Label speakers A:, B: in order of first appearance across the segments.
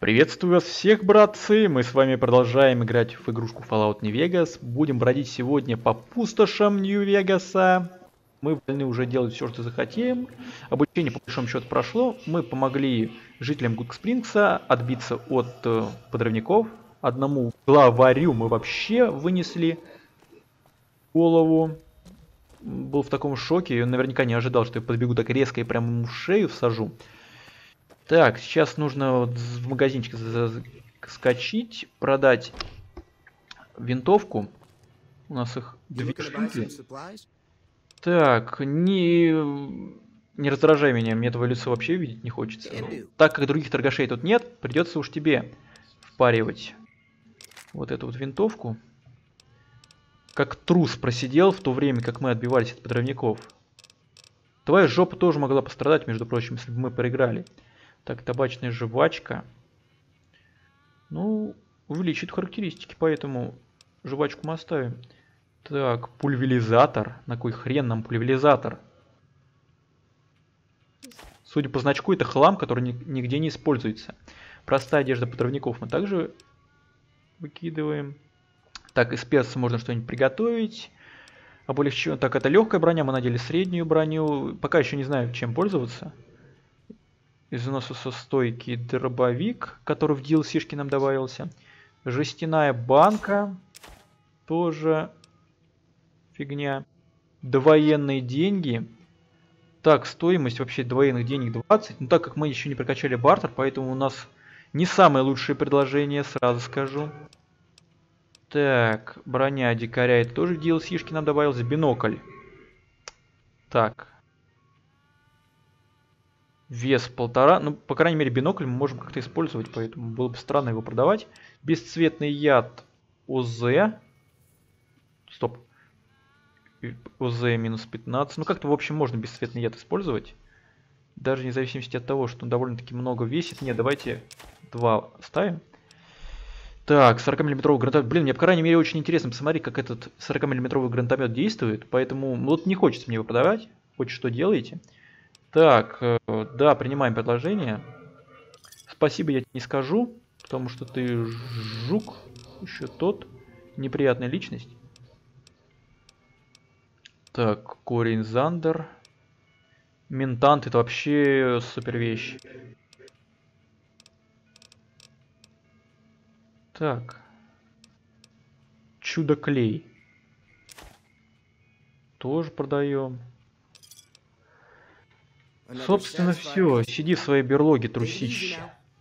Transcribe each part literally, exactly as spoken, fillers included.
A: Приветствую вас всех, братцы! Мы с вами продолжаем играть в игрушку Fallout New Vegas. Будем бродить сегодня по пустошам Нью-Вегаса. Мы вольны уже делать все, что захотим. Обучение, по большому счету, прошло. Мы помогли жителям Гудспрингса отбиться от э, подрывников. Одному главарю мы вообще вынесли голову. Был в таком шоке, и он наверняка не ожидал, что я подбегу так резко и прямо ему в шею всажу. Так, сейчас нужно вот в магазинчик скачить, продать винтовку. У нас их две штуки. Так, не, не раздражай меня, мне твое лицо вообще видеть не хочется. Ну, так как других торгашей тут нет, придется уж тебе впаривать вот эту вот винтовку. Как трус просидел в то время, как мы отбивались от подрывников. Твоя жопа тоже могла пострадать, между прочим, если бы мы проиграли. Так, табачная жвачка. Ну, увеличит характеристики, поэтому жвачку мы оставим. Так, пульверизатор. На кой хрен нам пульверизатор? Судя по значку, это хлам, который ни нигде не используется. Простая одежда подрывников мы также выкидываем. Так, из перца можно что-нибудь приготовить. Облегчен. Так, это легкая броня, мы надели среднюю броню. Пока еще не знаю, чем пользоваться. Износостойкий дробовик, который в ди эл си-шке нам добавился. Жестяная банка. Тоже фигня. Довоенные деньги. Так, стоимость вообще довоенных денег двадцать. Но так как мы еще не прокачали бартер, поэтому у нас не самое лучшее предложение, сразу скажу. Так, броня дикаря, это тоже в ди эл си-шке нам добавился. Бинокль. Так. Вес полтора. Ну, по крайней мере, бинокль мы можем как-то использовать, поэтому было бы странно его продавать. Бесцветный яд ОЗ. Стоп. ОЗ минус пятнадцать. Ну, как-то, в общем, можно бесцветный яд использовать. Даже вне зависимости от того, что он довольно-таки много весит. Нет, давайте два ставим. Так, сорокамиллиметровый гранатомет. Блин, мне, по крайней мере, очень интересно посмотреть, как этот сорокамиллиметровый гранатомет действует. Поэтому, вот не хочется мне его продавать. Хоть что делаете. Так, э, да, принимаем предложение. Спасибо я тебе не скажу, потому что ты жук, еще тот, неприятная личность. Так, корень Зандер. Ментант, это вообще супер вещь. Так. Чудо-клей. Тоже продаем. Собственно, все. Сиди в своей берлоге, трусище.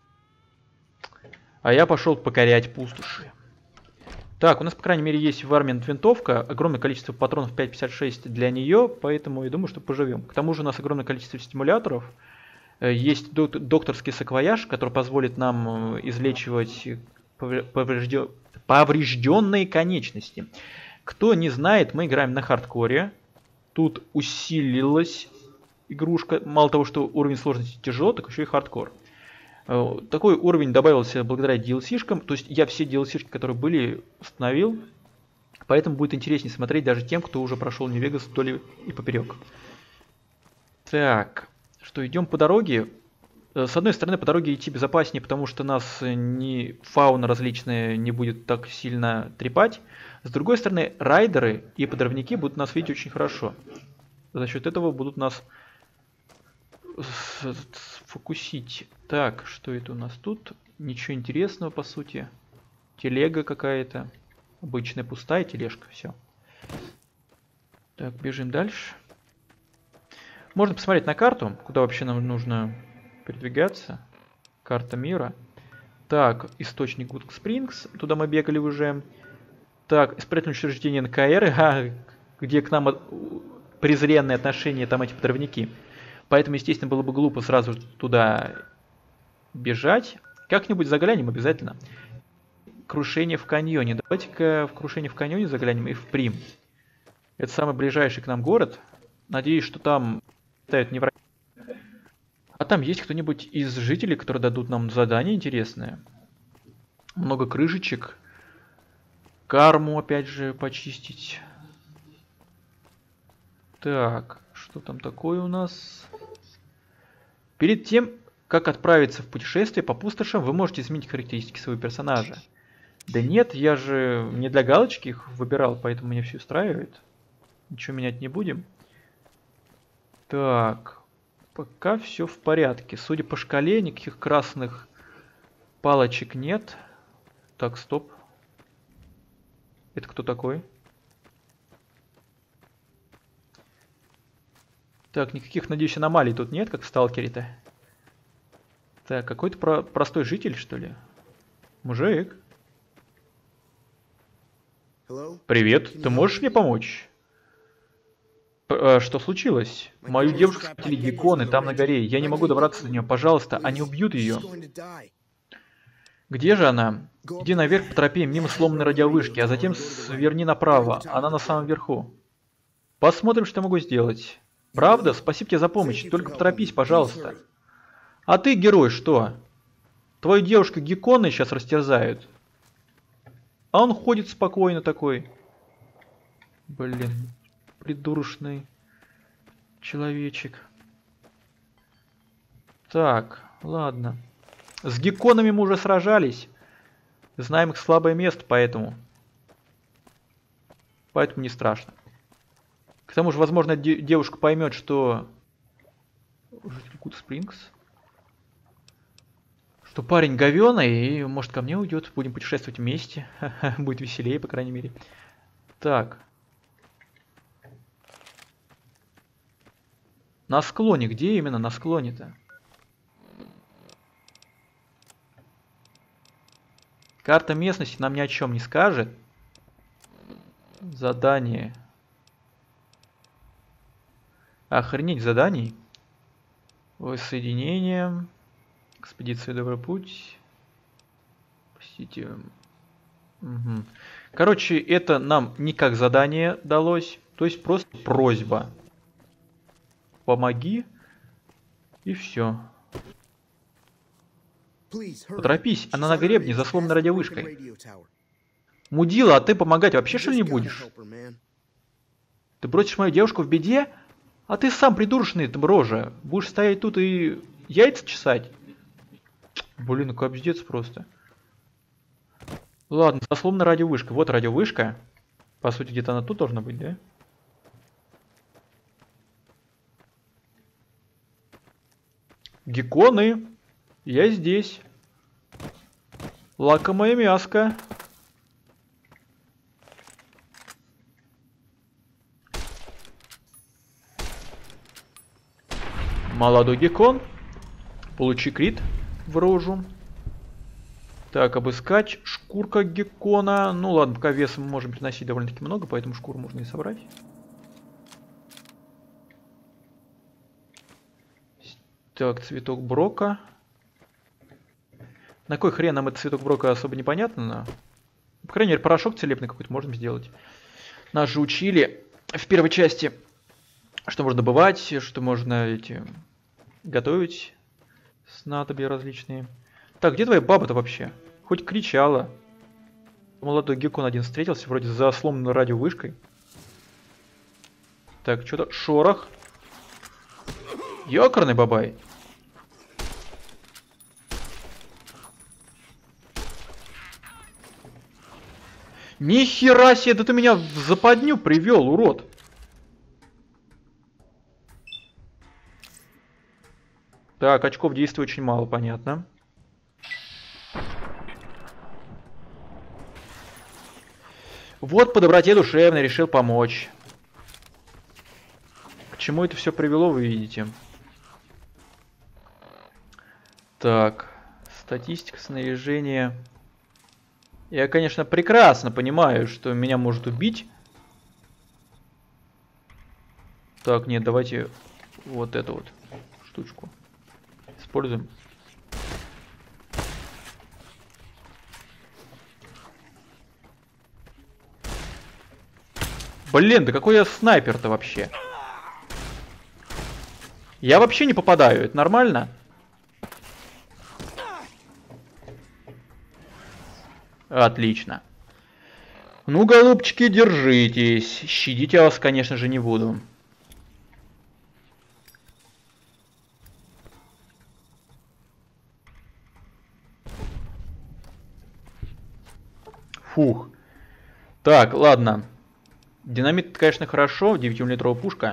A: А я пошел покорять пустоши. Так, у нас, по крайней мере, есть в армии винтовка. Огромное количество патронов пять пятьдесят шесть для нее, поэтому я думаю, что поживем. К тому же у нас огромное количество стимуляторов. Есть док докторский саквояж, который позволит нам излечивать поврежден... поврежденные конечности. Кто не знает, мы играем на хардкоре. Тут усилилась игрушка. Мало того, что уровень сложности тяжелый, так еще и хардкор. Такой уровень добавился благодаря ди эл си-шкам. То есть я все ди эл си-шки, которые были, установил. Поэтому будет интереснее смотреть даже тем, кто уже прошел Нью-Вегас вдоль и поперек. Так, что, идем по дороге. С одной стороны, по дороге идти безопаснее, потому что нас не фауна различная не будет так сильно трепать. С другой стороны, райдеры и подрывники будут нас видеть очень хорошо. За счет этого будут нас фокусить. Так, что это у нас тут? Ничего интересного, по сути. Телега какая-то. Обычная пустая тележка, все. Так, бежим дальше. Можно посмотреть на карту, куда вообще нам нужно передвигаться. Карта мира. Так, источник Гудспрингс. Туда мы бегали уже. Так, исправительное учреждение эн ка эр, а, где к нам презренное отношение там эти подрывники. Поэтому, естественно, было бы глупо сразу туда бежать. Как-нибудь заглянем обязательно. Крушение в каньоне. Давайте-ка в крушение в каньоне заглянем и в Прим. Это самый ближайший к нам город. Надеюсь, что там летают не враги. А там есть кто-нибудь из жителей, которые дадут нам задание интересное. Много крышечек. Карму, опять же, почистить. Так, что там такое у нас? Перед тем, Как отправиться в путешествие по пустошам, вы можете изменить характеристики своего персонажа. Да нет, я же не для галочки их выбирал, поэтому меня все устраивает. Ничего менять не будем. Так, пока все в порядке. Судя по шкале, никаких красных палочек нет. Так, стоп. Это кто такой? Так, никаких, надеюсь, аномалий тут нет, как в Сталкере-то. Так, какой-то про простой житель, что ли? Мужик. Привет, ты можешь мне помочь? П а, что случилось? Мою девушку схватили гекконы там на горе. Я не могу добраться до нее. Пожалуйста, они убьют ее. Где же она? Иди наверх по тропе мимо сломанной радиовышки, а затем сверни направо. Она на самом верху. Посмотрим, что я могу сделать. Правда? Спасибо тебе за помощь. Только поторопись, пожалуйста. А ты, герой, что? Твою девушку гекконы сейчас растерзают. А он ходит спокойно такой. Блин, придурочный человечек. Так, ладно. С гекконами мы уже сражались. Знаем их слабое место, поэтому... Поэтому не страшно. К тому же, возможно, де девушка поймет, что... Гуд Спрингс. Что парень говёный, и может ко мне уйдет. Будем путешествовать вместе. Будет веселее, по крайней мере. Так. На склоне. Где именно на склоне-то? Карта местности нам ни о чем не скажет. Задание. Охренеть заданий. Воссоединение. Экспедиция Добрый путь. Посетите. Угу. Короче, это нам не как задание далось. То есть просто просьба. Помоги. И все. Поторопись, она на гребне, за сломанной радиовышкой. Мудила, а ты помогать вообще что ли не будешь? Ты бросишь мою девушку в беде? А ты сам придурочный, ты рожа. Будешь стоять тут и яйца чесать? Блин, ну капздец просто. Ладно, за сломанной радиовышкой. Вот радиовышка. По сути, где-то она тут должна быть, да? Гекконы. Я здесь. Лакомое мяско. Молодой геккон. Получи крит в рожу. Так, обыскать. Шкурка геккона. Ну ладно, пока вес мы можем приносить довольно-таки много, поэтому шкуру можно и собрать. Так, цветок брока. На кой хрен нам этот цветок брока особо непонятно, но... По крайней мере, порошок целебный какой-то можем сделать. Нас же учили в первой части, что можно добывать, что можно эти... готовить снадобья различные. Так, где твоя баба-то вообще? Хоть кричала. Молодой геккон один встретился, вроде за сломанной радиовышкой. Так, что-то... Шорох. Ёкарный бабай. Нихера себе, да ты меня в западню привел, урод. Так, очков действия очень мало, понятно. Вот по доброте душевной решил помочь. К чему это все привело, вы видите. Так, статистика снаряжения. Я, конечно, прекрасно понимаю, что меня может убить. Так, нет, давайте вот эту вот штучку используем. Блин, да какой я снайпер-то вообще? Я вообще не попадаю, это нормально? Отлично. Ну, голубчики, держитесь. Щадить я вас, конечно же, не буду. Фух. Так, ладно. Динамит, конечно, хорошо. девятимиллиметровая пушка.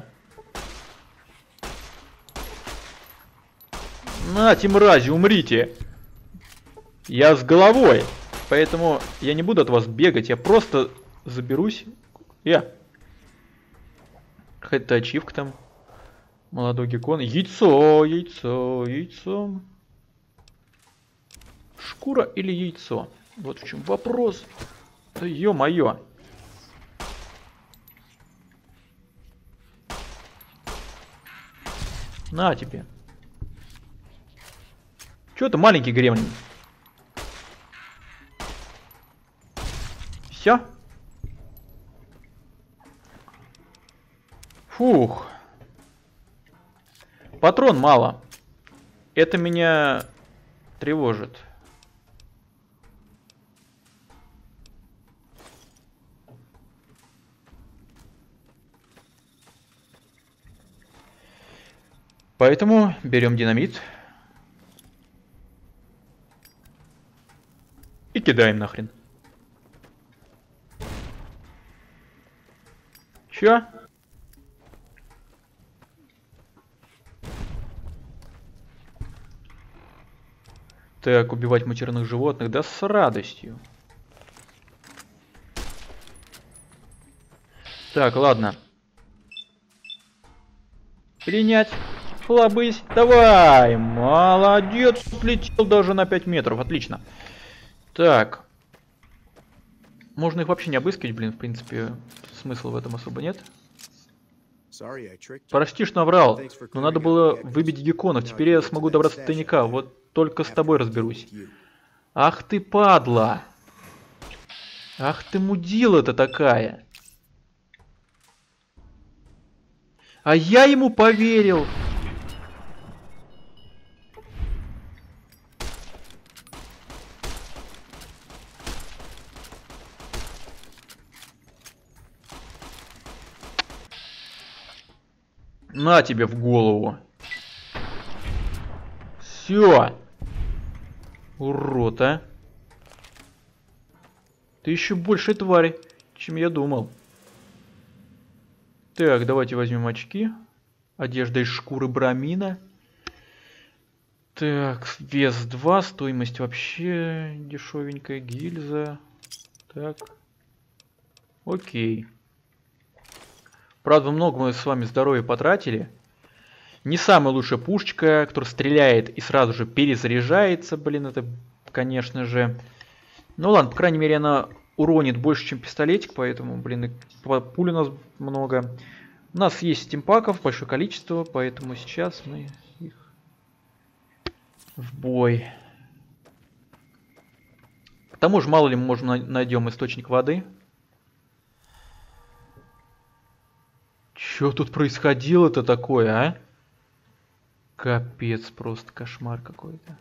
A: Нате, мрази, умрите. Я с головой. Поэтому я не буду от вас бегать. Я просто заберусь. Я. Какая-то ачивка там. Молодой геккон. Яйцо, яйцо, яйцо. Шкура или яйцо? Вот в чем вопрос. Да ё-моё. На тебе. Чё ты маленький гремлин? Все? Фух. Патрон мало. Это меня тревожит. Поэтому берем динамит. И кидаем нахрен. Чё? Так, убивать матерных животных, да с радостью. Так, ладно. Принять. Хлобысь. Давай. Молодец. Летел даже на пять метров. Отлично. Так. Можно их вообще не обыскивать, блин, в принципе. Смысла в этом особо нет. Прости, что наврал, но надо было выбить гекконов. Теперь я смогу добраться до тайника. Вот только с тобой разберусь. Ах ты падла. Ах ты мудила-то такая. А я ему поверил. На тебе в голову. Все. Урод, а. Ты еще больше тварь, чем я думал. Так, давайте возьмем очки. Одежда из шкуры брамина. Так, вес два, стоимость вообще дешевенькая, гильза. Так. Окей. Правда, много мы с вами здоровья потратили. Не самая лучшая пушечка, которая стреляет и сразу же перезаряжается. Блин, это, конечно же... Ну ладно, по крайней мере, она уронит больше, чем пистолетик, поэтому, блин, и пуль у нас много. У нас есть стимпаков большое количество, поэтому сейчас мы их в бой. К тому же, мало ли, мы можем найдем источник воды. Что тут происходило-то такое, а? Капец, просто кошмар какой-то.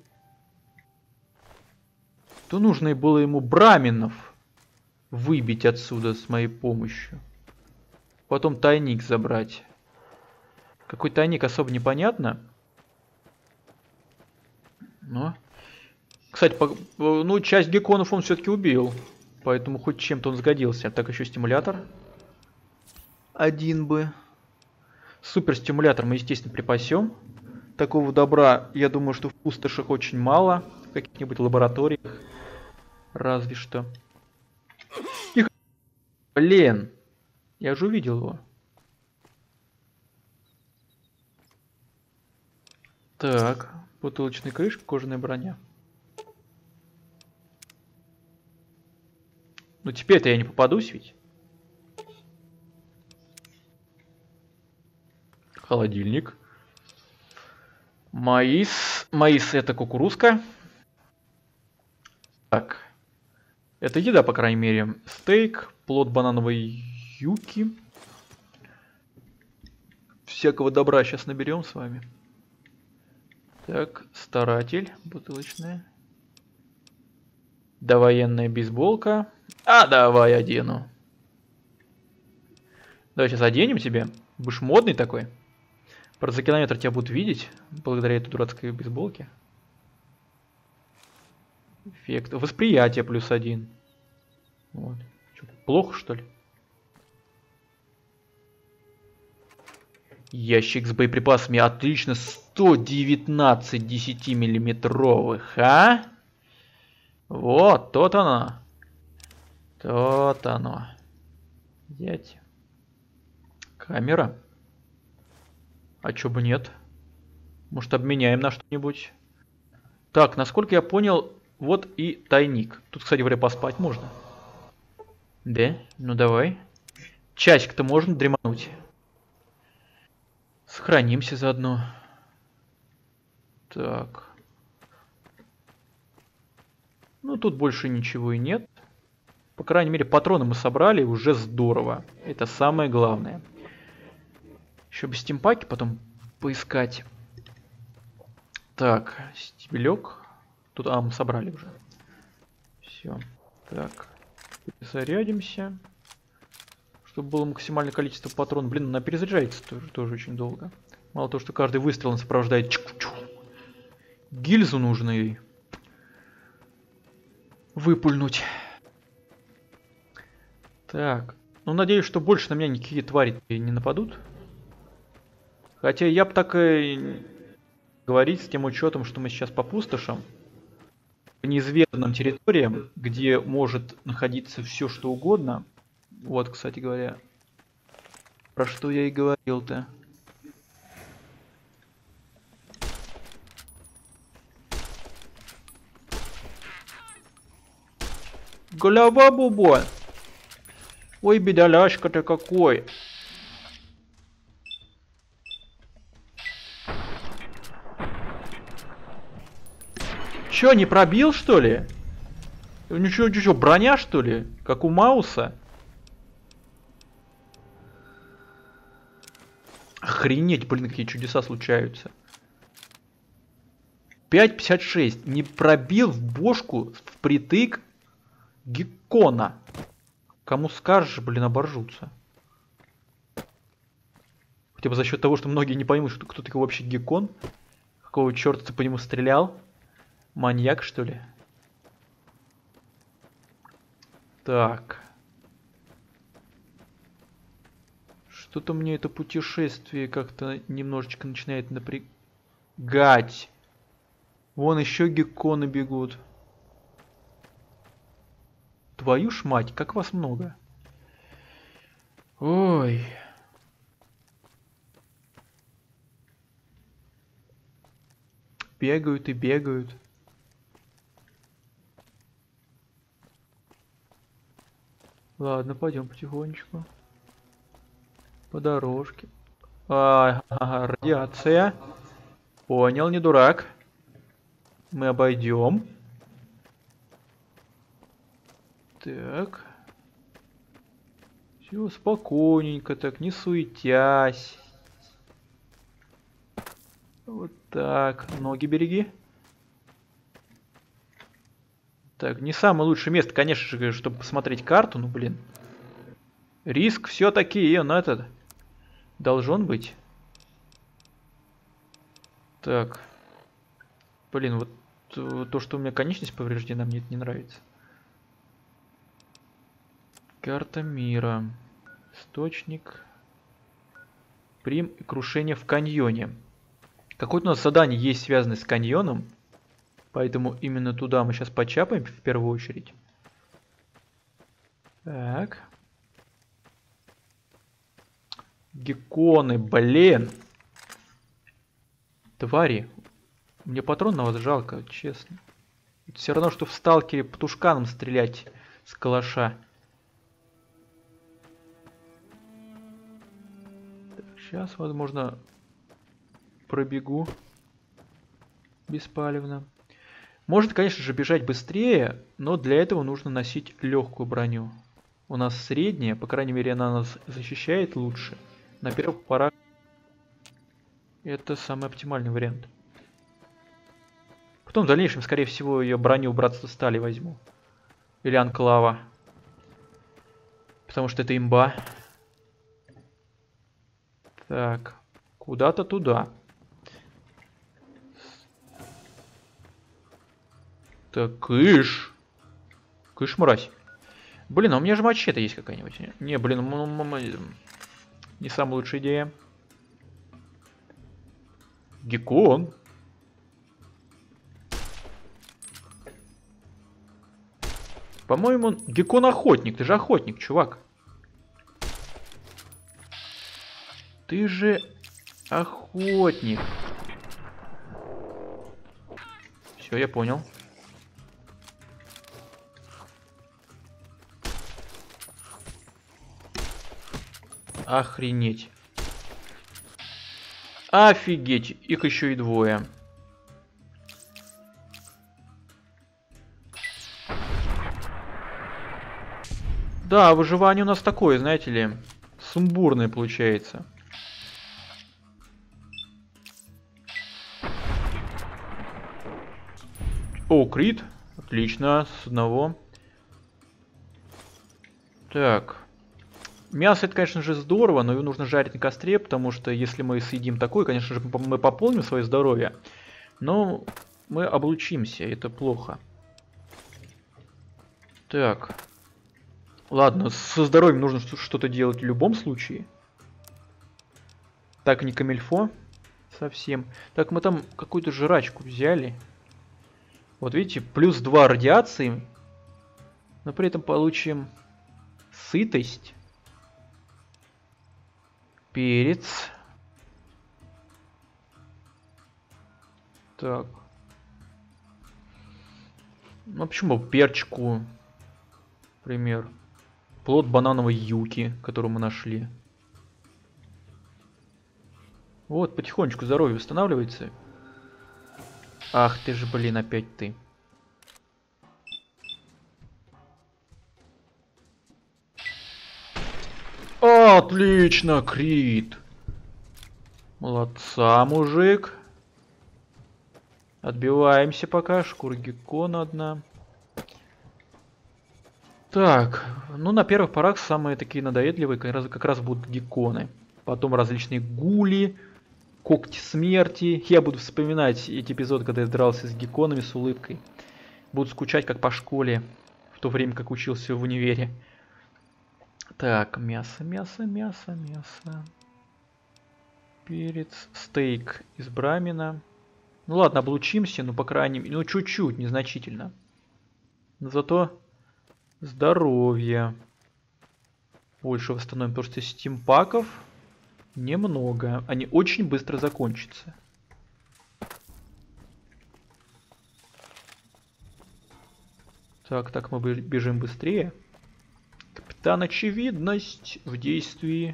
A: То нужно было ему браминов выбить отсюда с моей помощью. Потом тайник забрать. Какой тайник, особо непонятно. Но... Кстати, по... ну, часть гекконов он все-таки убил. Поэтому хоть чем-то он сгодился. Так, еще стимулятор. Один бы. Супер стимулятор мы, естественно, припасем. Такого добра, я думаю, что в пустошах очень мало. В каких-нибудь лабораториях. Разве что. Тихо. Блин. Я же увидел его. Так. Бутылочная крышка, кожаная броня. Ну теперь-то я не попадусь ведь. Холодильник. Маис. Маис это кукурузка. Так. Это еда, по крайней мере. Стейк, плод банановой юки. Всякого добра сейчас наберем с вами. Так, старатель, бутылочная. Довоенная бейсболка. А, давай одену. Давай сейчас оденем тебе. Будешь модный такой. Правда, за километр тебя будут видеть, благодаря этой дурацкой бейсболке. Эффект. Восприятие плюс один. Вот. Чё, плохо, что ли? Ящик с боеприпасами. Отлично. сто девятнадцать десятимиллиметровых, а? Вот, тот оно. Тот оно. Взять. Камера. А чё бы нет? Может, обменяем на что-нибудь? Так, насколько я понял, вот и тайник. Тут, кстати говоря, поспать можно. Да? Ну давай. Часик-то можно дремануть. Сохранимся заодно. Так. Ну, тут больше ничего и нет. По крайней мере, патроны мы собрали, уже здорово. Это самое главное. Еще бы стимпаки потом поискать. Так, стебелек. Тут, а, мы собрали уже. Все. Так. Зарядимся. Чтобы было максимальное количество патронов. Блин, она перезаряжается тоже, тоже очень долго. Мало того, что каждый выстрел сопровождает чук-чук. Гильзу нужно ей выпульнуть. Так. Ну, надеюсь, что больше на меня никакие твари не нападут. Хотя я бы так и говорить с тем учетом, что мы сейчас по пустошам. По неизведанным территориям, где может находиться все что угодно. Вот, кстати говоря, про что я и говорил-то. Голова бубо. Ой, бедоляшка-то какой. Чё, не пробил, что ли? Ничего, ничего, броня, что ли? Как у Мауса? Охренеть, блин, какие чудеса случаются. пять пятьдесят шесть. Не пробил в бошку впритык геккона. Кому скажешь, блин, оборжутся. Хотя бы за счет того, что многие не поймут, что кто такой вообще геккон. Какого черта ты по нему стрелял? Маньяк, что ли? Так. Что-то мне это путешествие как-то немножечко начинает напрягать. Вон еще гекконы бегут. Твою ж мать, как вас много. Ой. Бегают и бегают. Ладно, пойдем потихонечку. По дорожке. А, ага, радиация. Понял, не дурак. Мы обойдем. Так. Все спокойненько, так, не суетясь. Вот так. Ноги береги. Так, не самое лучшее место, конечно же, чтобы посмотреть карту, ну блин. Риск все-таки, он этот, должен быть. Так. Блин, вот то, что у меня конечность повреждена, мне это не нравится. Карта мира. Источник. Прим и крушение в каньоне. Какое-то у нас задание есть, связанное с каньоном. Поэтому именно туда мы сейчас почапаем в первую очередь. Так. Гекконы, блин. Твари. Мне патрон на вас жалко, честно. Это все равно, что в сталкере по тушканам стрелять с калаша. Так, сейчас, возможно, пробегу беспалевно. Может, конечно же, бежать быстрее, но для этого нужно носить легкую броню. У нас средняя, по крайней мере, она нас защищает лучше. На первых порах это самый оптимальный вариант. Потом в дальнейшем, скорее всего, ее броню Братства Стали возьму. Или Анклава. Потому что это имба. Так, куда-то туда. Так, кыш. Кыш, мразь. Блин, а у меня же мачете есть какая-нибудь. Не, блин, не самая лучшая идея. Геккон. По-моему, Геккон охотник. Ты же охотник, чувак. Ты же охотник. Все, я понял. Охренеть. Офигеть. Их еще и двое. Да, выживание у нас такое, знаете ли, сумбурное получается. О, крит. Отлично, с одного. Так. Мясо это, конечно же, здорово, но его нужно жарить на костре, потому что если мы съедим такое, конечно же, мы пополним свое здоровье. Но мы облучимся, это плохо. Так. Ладно, со здоровьем нужно что-то делать в любом случае. Так, не камильфо совсем. Так, мы там какую-то жрачку взяли. Вот видите, плюс два радиации. Но при этом получим сытость. Перец. Так. Ну почему перчику, например. Плод банановой юки, который мы нашли. Вот, потихонечку здоровье восстанавливается. Ах ты же, блин, опять ты. Отлично, крит. Молодца, мужик. Отбиваемся пока. Шкура геккона одна. Так, ну на первых порах самые такие надоедливые как раз, как раз будут гекконы. Потом различные гули, когти смерти. Я буду вспоминать эти эпизоды, когда я дрался с гекконами с улыбкой. Буду скучать как по школе, в то время как учился в универе. Так, мясо, мясо, мясо, мясо. Перец, стейк из брамина. Ну ладно, облучимся, ну по крайней мере, ну чуть-чуть, незначительно. Но зато здоровье больше восстановим, потому что стимпаков немного. Они очень быстро закончатся. Так, так, мы бежим быстрее. Капитан Очевидность в действии.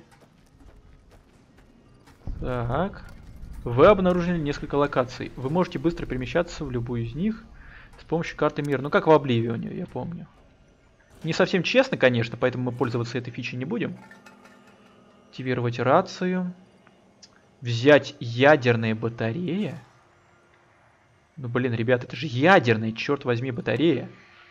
A: Так. Вы обнаружили несколько локаций. Вы можете быстро перемещаться в любую из них с помощью карты мира. Ну, как в Обливионе, я помню. Не совсем честно, конечно, поэтому мы пользоваться этой фичей не будем. Активировать рацию. Взять ядерные батареи. Ну, блин, ребят, это же ядерная, черт возьми, батарея.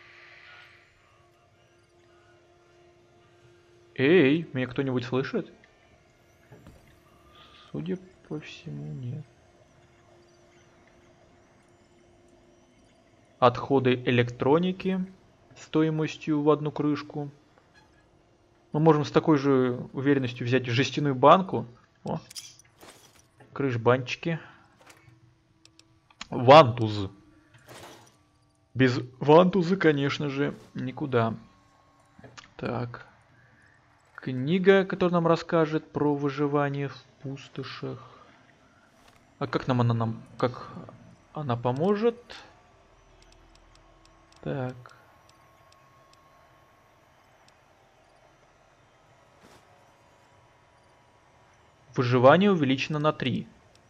A: Эй, меня кто-нибудь слышит? Судя по всему, нет. Отходы электроники стоимостью в одну крышку. Мы можем с такой же уверенностью взять жестяную банку. О, крыш-банчики. Вантуз. Без вантуза, конечно же, никуда. Так. Книга, которая нам расскажет про выживание в пустошах. А как нам она нам... Как она поможет? Так. Выживание увеличено на три.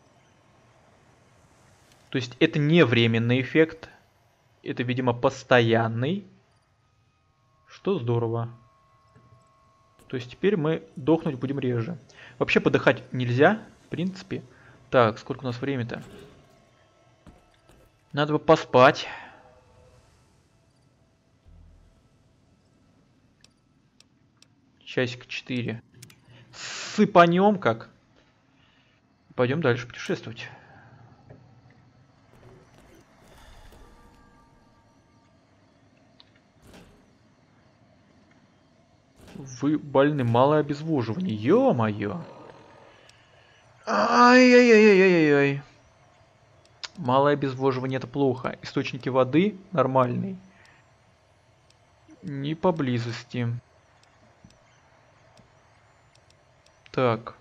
A: То есть это не временный эффект. Это, видимо, постоянный. Что здорово. То есть теперь мы дохнуть будем реже. Вообще подыхать нельзя, в принципе. Так, сколько у нас времени-то? Надо бы поспать. Часик четыре. Сыпанем как. Пойдем дальше путешествовать. Вы больны, малое обезвоживание. Ё-моё. Ай-яй-яй-яй-яй-яй. Малое обезвоживание это плохо. Источники воды нормальные. Не поблизости. Так.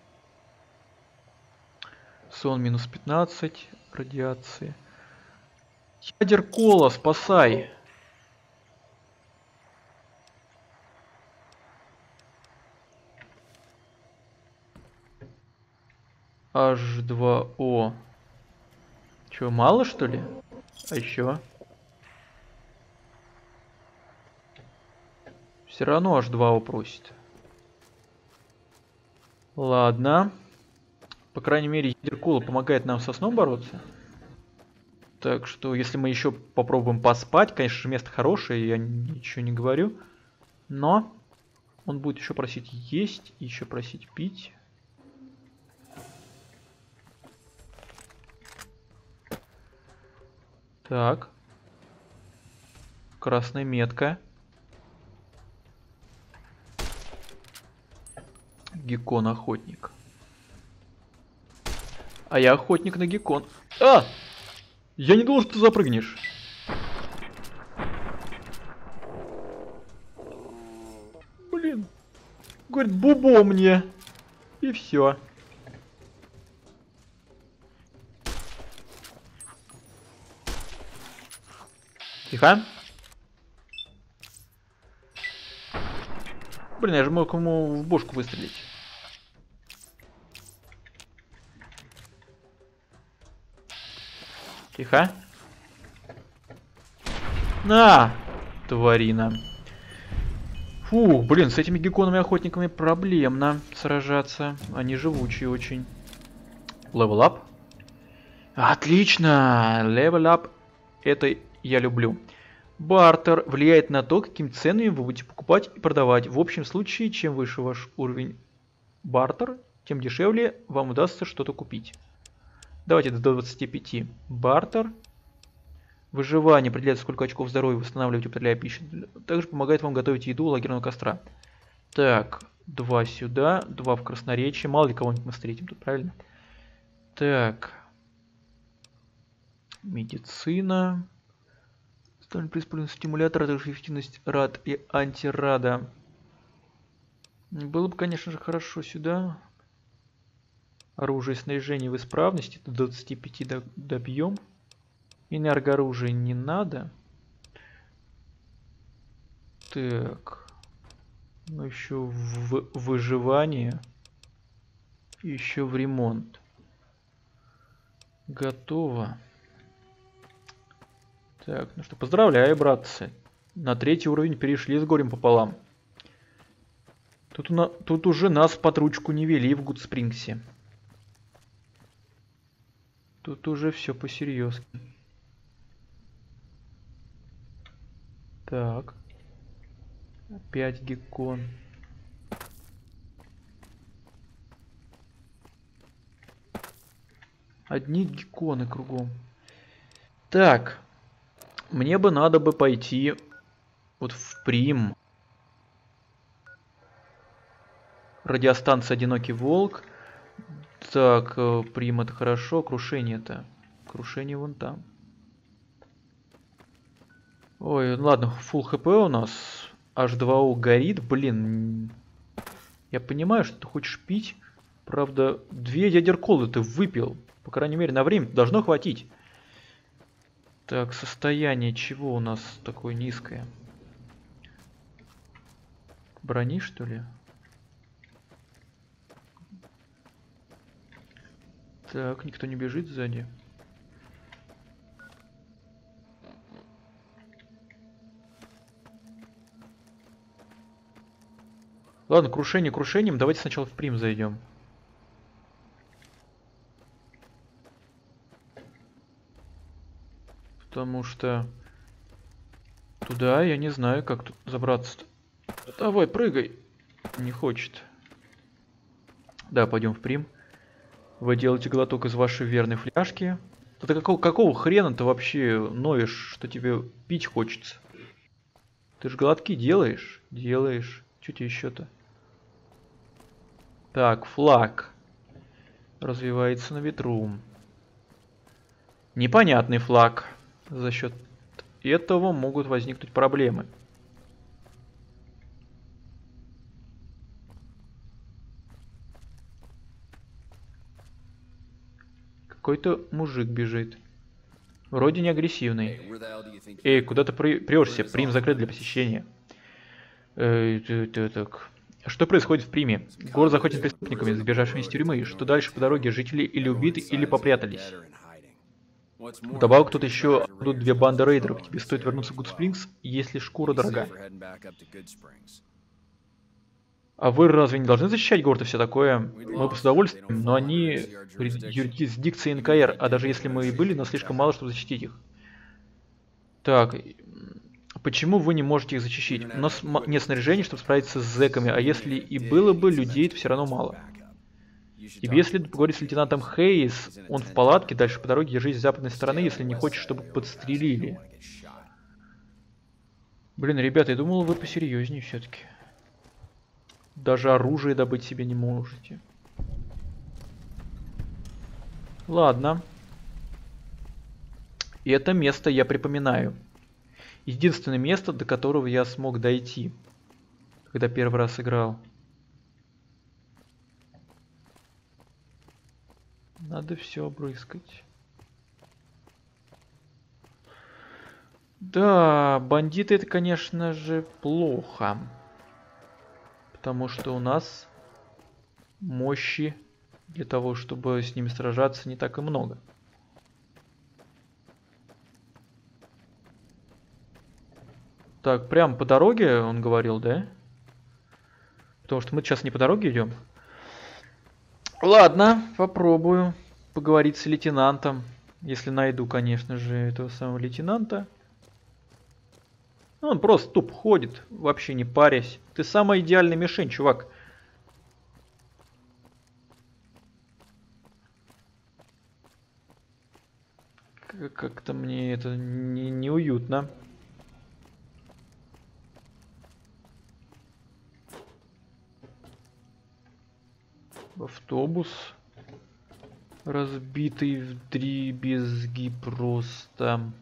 A: Сон минус пятнадцать. Радиации. Ядер кола, спасай. эйч два о. Че, мало что ли? А еще? Все равно эйч два о просит. Ладно. По крайней мере, ядер кола помогает нам со сном бороться. Так что, если мы еще попробуем поспать, конечно же, место хорошее, я ничего не говорю. Но он будет еще просить есть, еще просить пить. Так. Красная метка. Геккон-охотник. А я охотник на геккон. А! Я не думал, что ты запрыгнешь. Блин. Говорит, бубо мне. И все. Тихо. Блин, я же мог ему в бошку выстрелить. Тихо. На, тварина. Фу, блин, с этими гекконами-охотниками проблемно сражаться. Они живучие очень. Level up. Отлично. Level up. Это я люблю. Бартер влияет на то, какими ценами вы будете покупать и продавать. В общем случае, чем выше ваш уровень бартер, тем дешевле вам удастся что-то купить. Давайте до двадцати пяти. Бартер. Выживание определяет, сколько очков здоровья восстанавливать, употребляя пищу. Также помогает вам готовить еду у лагерного костра. Так, два сюда, два в красноречие. Мало ли кого-нибудь мы встретим тут, правильно? Так. Медицина. Столь при использовании стимулятора, также эффективность рад и антирада. Было бы, конечно же, хорошо сюда. Оружие и снаряжение в исправности. До двадцати пяти добьем. Энергооружие не надо. Так. Ну еще в выживание. Еще в ремонт. Готово. Так, ну что, поздравляю, братцы. На третий уровень перешли с горем пополам. Тут, у на... Тут уже нас под ручку не вели в Гудспрингсе. Тут уже все по-серьезки. Так. Опять геккон. Одни гекконы кругом. Так. Мне бы надо бы пойти вот в Прим. Радиостанция «Одинокий волк». Так, Прим это хорошо. Крушение-то. Крушение вон там. Ой, ладно, фулл хп у нас. эйч два о горит, блин. Я понимаю, что ты хочешь пить. Правда, две ядерколы ты выпил. По крайней мере, на время должно хватить. Так, состояние чего у нас такое низкое? Брони, что ли? Так, никто не бежит сзади. Ладно, крушение крушением. Давайте сначала в Прим зайдем. Потому что туда я не знаю, как тут забраться-то. Давай, прыгай. Не хочет. Да, пойдем в Прим. Вы делаете глоток из вашей верной фляжки. Ты какого, какого хрена ты вообще ноешь, что тебе пить хочется? Ты же глотки делаешь? Делаешь. Чуть еще-то. Так, флаг. Развивается на ветру. Непонятный флаг. За счет этого могут возникнуть проблемы. Какой-то мужик бежит. Вроде не агрессивный. Эй, куда ты прешься? Прим закрыт для посещения. Эй, ты, ты, так. Что происходит в Приме? Город захвачен преступниками, сбежавшими из тюрьмы. Что дальше по дороге? Жители или убиты, или попрятались. Вдобавок тут еще будут две банды рейдеров. Тебе стоит вернуться в Good Springs, если шкура дорога. А вы разве не должны защищать город и все такое? Мы бы с удовольствием, но они юрисдикции эн ка эр, а даже если мы и были, нас слишком мало, чтобы защитить их. Так, почему вы не можете их защитить? У нас нет снаряжения, чтобы справиться с зэками, а если и было бы, людей все равно мало. Тебе следует поговорить с лейтенантом Хейс, он в палатке, дальше по дороге держись с западной стороны, если не хочешь, чтобы подстрелили. Блин, ребята, я думал, вы посерьезнее все-таки. Даже оружие добыть себе не можете. Ладно. И это место я припоминаю. Единственное место, до которого я смог дойти, когда первый раз играл. Надо все обрыскать. Да, бандиты это, конечно же, плохо. Потому что у нас мощи для того, чтобы с ними сражаться, не так и много. Так, прям по дороге он говорил, да? Потому что мы сейчас не по дороге идем. Ладно, попробую поговорить с лейтенантом. Если найду, конечно же, этого самого лейтенанта. Он просто туп ходит, вообще не парясь. Ты самая идеальная мишень, чувак. Как-то мне это не, неуютно. Автобус. Разбитый вдребезги просто.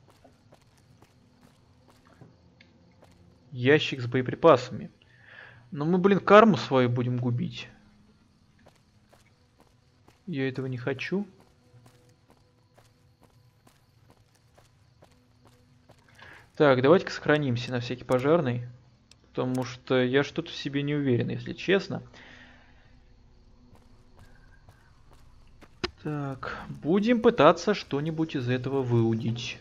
A: Ящик с боеприпасами. Но мы, блин, карму свою будем губить. Я этого не хочу. Так, давайте-ка сохранимся на всякий пожарный. Потому что я что-то в себе не уверен, если честно. Так, будем пытаться что-нибудь из этого выудить.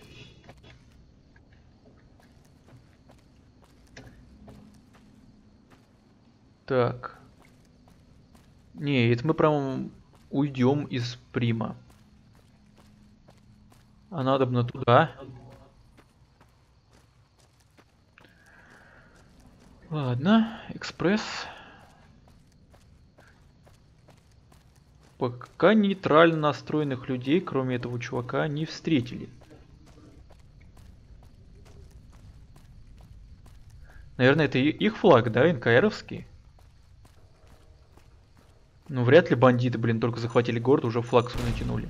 A: Так. Не, это мы прям уйдем из Прима. А надо бы на туда. Ладно, экспресс. Пока нейтрально настроенных людей, кроме этого чувака, не встретили. Наверное, это их флаг, да, эн ка эровский? Ну, вряд ли бандиты, блин, только захватили город, уже флаг свой натянули.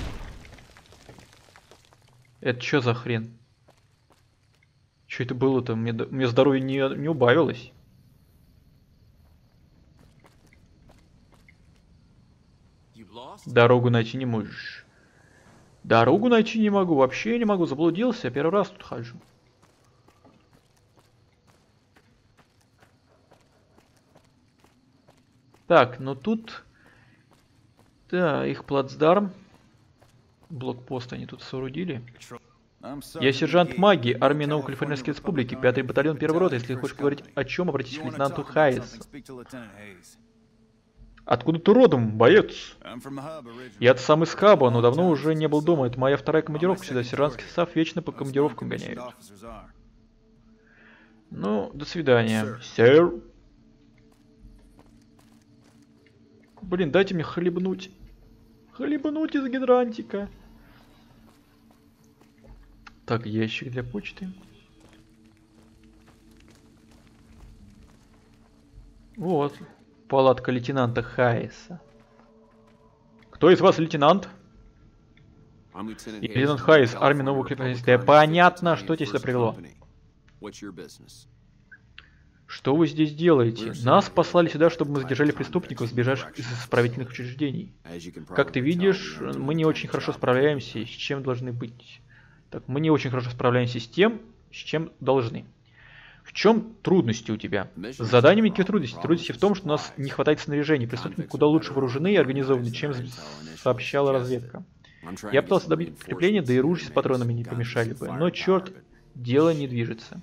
A: Это что за хрен? Что это было-то? Мне, мне здоровье не, не убавилось. Дорогу найти не можешь. Дорогу найти не могу, вообще не могу. Заблудился, я первый раз тут хожу. Так, ну тут... Да, их плацдарм. Блокпост они тут соорудили. Я сержант Маги, армия Новой Калифорнийской Республики, пятый батальон первой роты. Если хочешь говорить о чем, обратись к лейтенанту Хайесу. Откуда ты родом, боец? Я-то сам из Хаба, но давно уже не был дома. Это моя вторая командировка сюда. Сержантский состав вечно по командировкам гоняют. Ну, до свидания. Сэр. Блин, дайте мне хлебнуть. Хлебнуть из гидрантика. Так, ящик для почты. Вот. Палатка лейтенанта Хайеса. Кто из вас лейтенант? Лейтенант Хайес, армия нового крепостника. Понятно, что тебя сюда привело. Что вы здесь делаете? Нас послали сюда, чтобы мы задержали преступников, сбежавших из исправительных учреждений. Как ты видишь, мы не очень хорошо справляемся, с чем должны быть. Так, мы не очень хорошо справляемся с тем, с чем должны. В чем трудности у тебя? С заданиями какие трудности? Трудности в том, что у нас не хватает снаряжения. Преступники куда лучше вооружены и организованы, чем сообщала разведка. Я пытался добить подкрепление, да и ружья с патронами не помешали бы. Но, черт, дело не движется.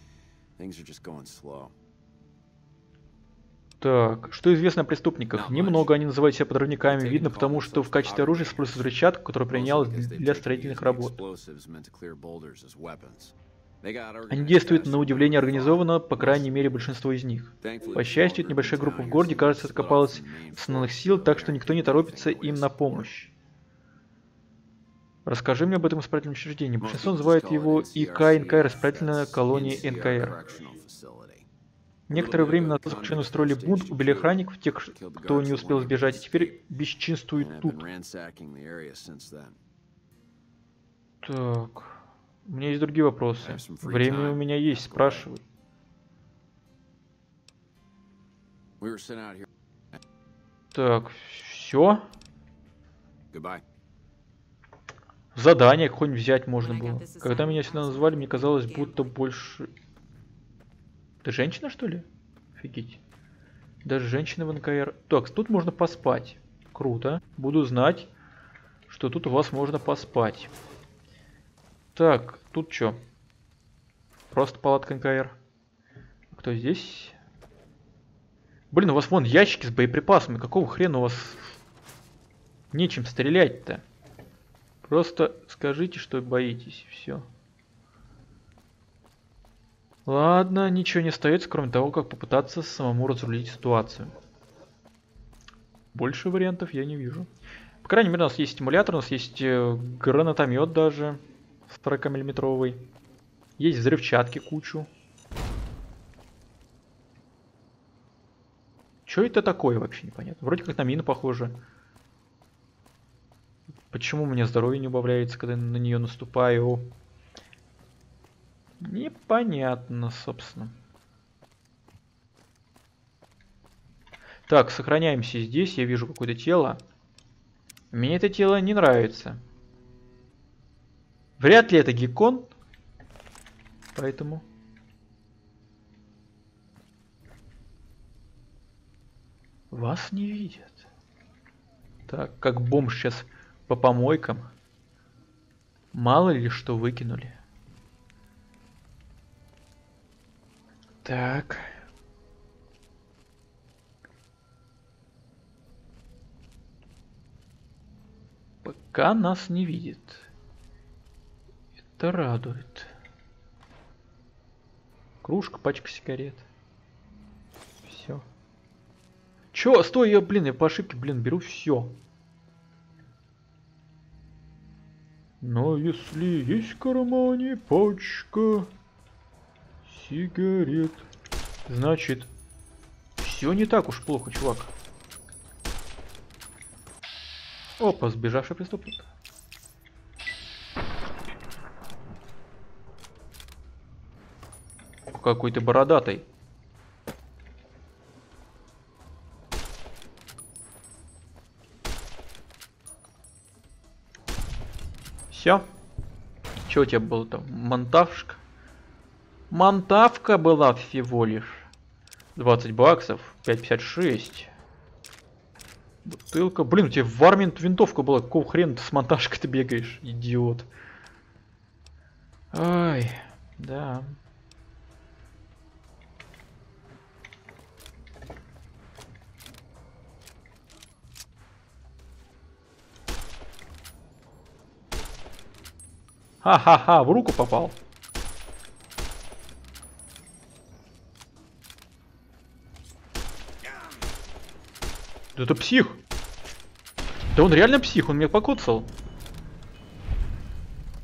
A: Так, что известно о преступниках? Немного, они называют себя подрывниками. Видно потому, что в качестве оружия используется взрывчатка, которая применялась для строительных работ. Они действуют на удивление организованно, по крайней мере большинство из них. По счастью, эта небольшая группа в городе, кажется, откопалась в основных сил, так что никто не торопится им на помощь. Расскажи мне об этом исправительном учреждении. Большинство называют его ИК эн ка эр, исправительная колония эн ка эр. Некоторое время назад заключенные устроили бунт, убили охранников, тех, кто не успел сбежать, и теперь бесчинствуют тут. Так, у меня есть другие вопросы. Время у меня есть, спрашивай. Так, все. Задание какое-нибудь взять можно было. Когда меня сюда назвали, мне казалось, будто больше... Ты женщина, что ли? Офигеть. Даже женщина в эн ка эр. Так, тут можно поспать. Круто. Буду знать, что тут у вас можно поспать. Так, тут что? Просто палатка эн ка эр. Кто здесь? Блин, у вас вон ящики с боеприпасами. Какого хрена у вас нечем стрелять-то? Просто скажите, что боитесь. Все. Ладно, ничего не остается, кроме того, как попытаться самому разрулить ситуацию. Больше вариантов я не вижу. По крайней мере, у нас есть стимулятор, у нас есть гранатомет даже сорокамиллиметровый. Есть взрывчатки кучу. Что это такое, вообще непонятно. Вроде как на мину похоже. Почему у меня здоровье не убавляется, когда на нее наступаю? Непонятно, собственно. Так, сохраняемся здесь. Я вижу какое-то тело. Мне это тело не нравится. Вряд ли это геккон. Поэтому... Вас не видят. Так, как бомж сейчас по помойкам. Мало ли что выкинули. Так. Пока нас не видит. Это радует. Кружка, пачка сигарет. Все. Чё? Стой, я, блин, я по ошибке, блин, беру все. Но если есть в кармане пачка сигарет, значит, все не так уж плохо, чувак. Опа, сбежавший преступник. Какой ты бородатый. Все. Что у тебя было там? Монтажка? Монтавка была всего лишь. двадцать баксов. пять пятьдесят шесть. Бутылка. Блин, у тебя в армии винтовка была. Какого хрена ты с монтажкой ты бегаешь, идиот? Ай, да. Ха-ха-ха, в руку попал. Да это псих. Да он реально псих, он меня покоцал.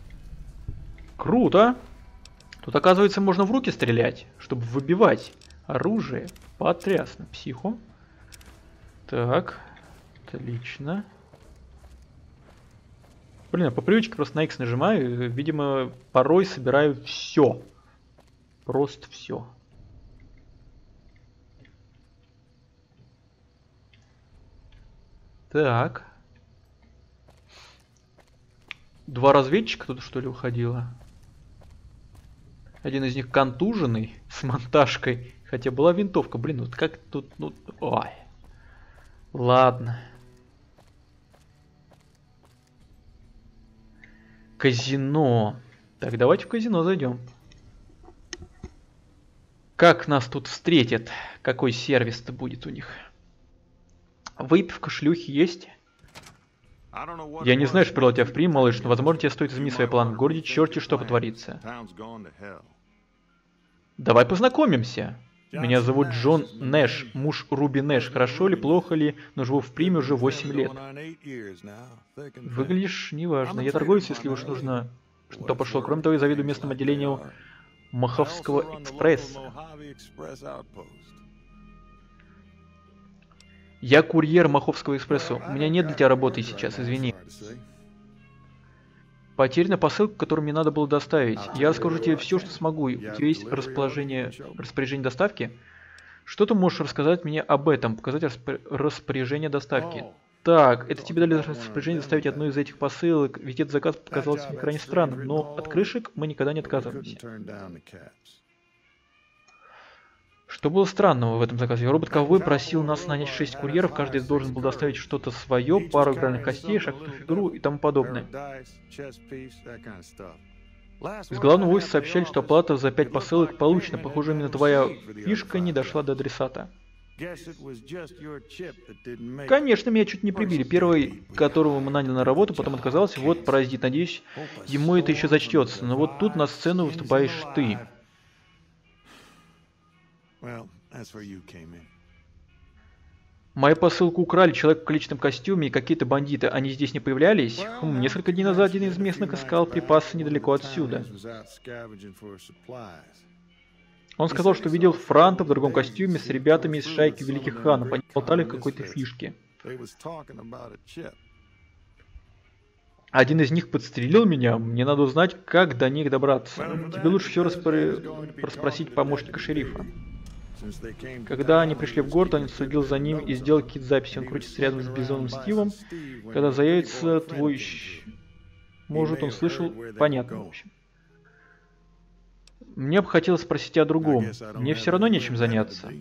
A: Круто. Тут, оказывается, можно в руки стрелять, чтобы выбивать Оружие. Потрясно. Психо. Так. Отлично. Блин, я по привычке просто на X нажимаю. Видимо, порой собираю все. Просто все. Так. Два разведчика тут, что ли, уходило? Один из них контуженный, с монтажкой. Хотя была винтовка. Блин, вот как тут... Ну, ой. Ладно. Казино. Так, давайте в казино зайдем. Как нас тут встретят? Какой сервис-то будет у них? Выпивка, шлюхи есть? Я не знаю, что привело тебя в Прим, малыш, но возможно тебе стоит изменить свои планы в городе, черти что потворится. Давай познакомимся. Меня зовут Джон Нэш, муж Руби Нэш. Хорошо ли, плохо ли, но живу в Приме уже восемь лет. Выглядишь неважно. Я торговец, если уж нужно что-то пошло. Кроме того, я завидую местному отделению Маховского экспресса. Я курьер Маховского экспресса. У меня нет для тебя работы сейчас, извини. Потеряна посылка, которую мне надо было доставить. Я расскажу тебе все, что смогу. У тебя есть расположение, распоряжение доставки? Что ты можешь рассказать мне об этом? Показать распор... распоряжение доставки. Так, это тебе дали распоряжение доставить одну из этих посылок, ведь этот заказ показался мне крайне странным, но от крышек мы никогда не отказываемся. Что было странного в этом заказе? Робот-ковбой просил нас нанять шесть курьеров, каждый должен был доставить что-то свое, пару игральных костей, шахтную фигуру и тому подобное. Из главного офиса сообщали, что оплата за пять посылок получена. Похоже, именно твоя фишка не дошла до адресата. Конечно, меня чуть не прибили. Первый, которого мы наняли на работу, потом отказался. Вот, паразит, надеюсь, ему это еще зачтется. Но вот тут на сцену выступаешь ты. Мою посылку украли, человек в количественном костюме и какие-то бандиты. Они здесь не появлялись? Хм, несколько дней назад один из местных искал припасы недалеко отсюда. Он сказал, что видел Франта в другом костюме с ребятами из шайки Великих Ханов. Они болтали какой-то фишки. Один из них подстрелил меня. Мне надо узнать, как до них добраться. Тебе лучше все распор... расспросить помощника шерифа. Когда они пришли в город, он следил за ним и сделал какие-то записи. Он крутится рядом с Бизоном Стивом. Когда заявится твой... Может, он слышал... Понятно, в общем. Мне бы хотелось спросить о другом. Мне все равно нечем заняться.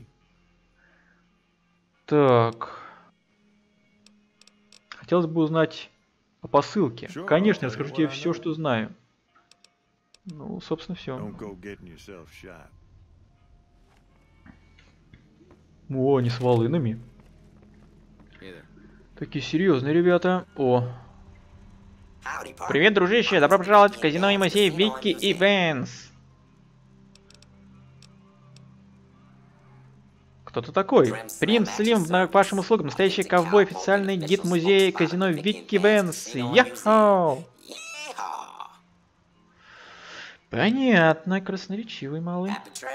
A: Так. Хотелось бы узнать о посылке. Конечно, расскажу тебе все, что знаю. Ну, собственно, все. О, они с волынами. Такие серьезные ребята. О. Привет, дружище. Добро пожаловать в казино и музей Вики Ивенс. Кто ты такой? Прим Слим к вашим услугам. Настоящий ковбой, официальный гид музея казино Вики Ивенс. Яхо! Понятно, красноречивый малый.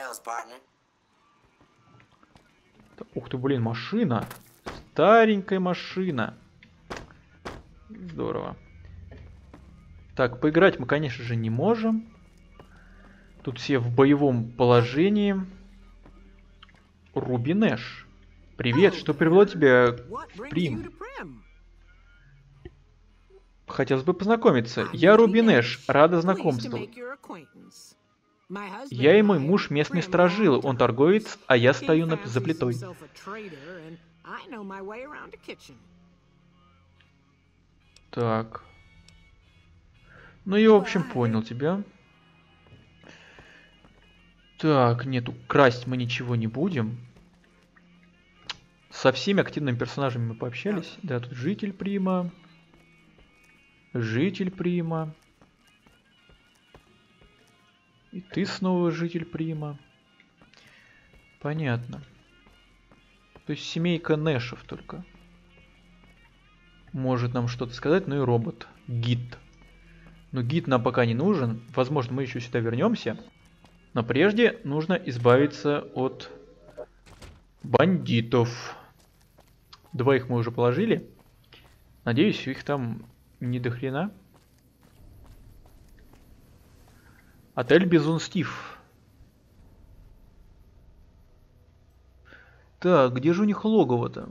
A: Ух ты, блин, машина. Старенькая машина. Здорово. Так, поиграть мы, конечно же, не можем. Тут все в боевом положении. Руби Нэш. Привет, что привело тебя в Прим? Хотелось бы познакомиться. Я Руби Нэш, рада знакомству. Я и мой муж местный сторожил, он торговец, а я стою на... за плитой. Так. Ну, я, в общем, понял тебя. Так, нету, красть мы ничего не будем. Со всеми активными персонажами мы пообщались. Да, тут житель Прима. Житель Прима. И ты снова житель Прима. Понятно. То есть семейка Нэшев только может нам что-то сказать. Ну и робот. Гид. Но гид нам пока не нужен. Возможно, мы еще сюда вернемся. Но прежде нужно избавиться от Бандитов. Двоих мы уже положили. Надеюсь, их там не до хрена. Отель Бизон Стив. Так, где же у них логово-то?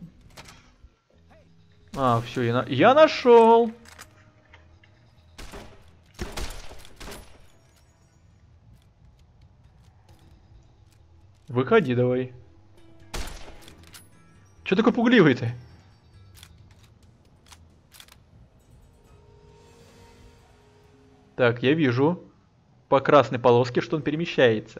A: А, все, я, на... я нашел. Выходи давай. Че такой пугливый ты? Так, я вижу по красной полоске, что он перемещается.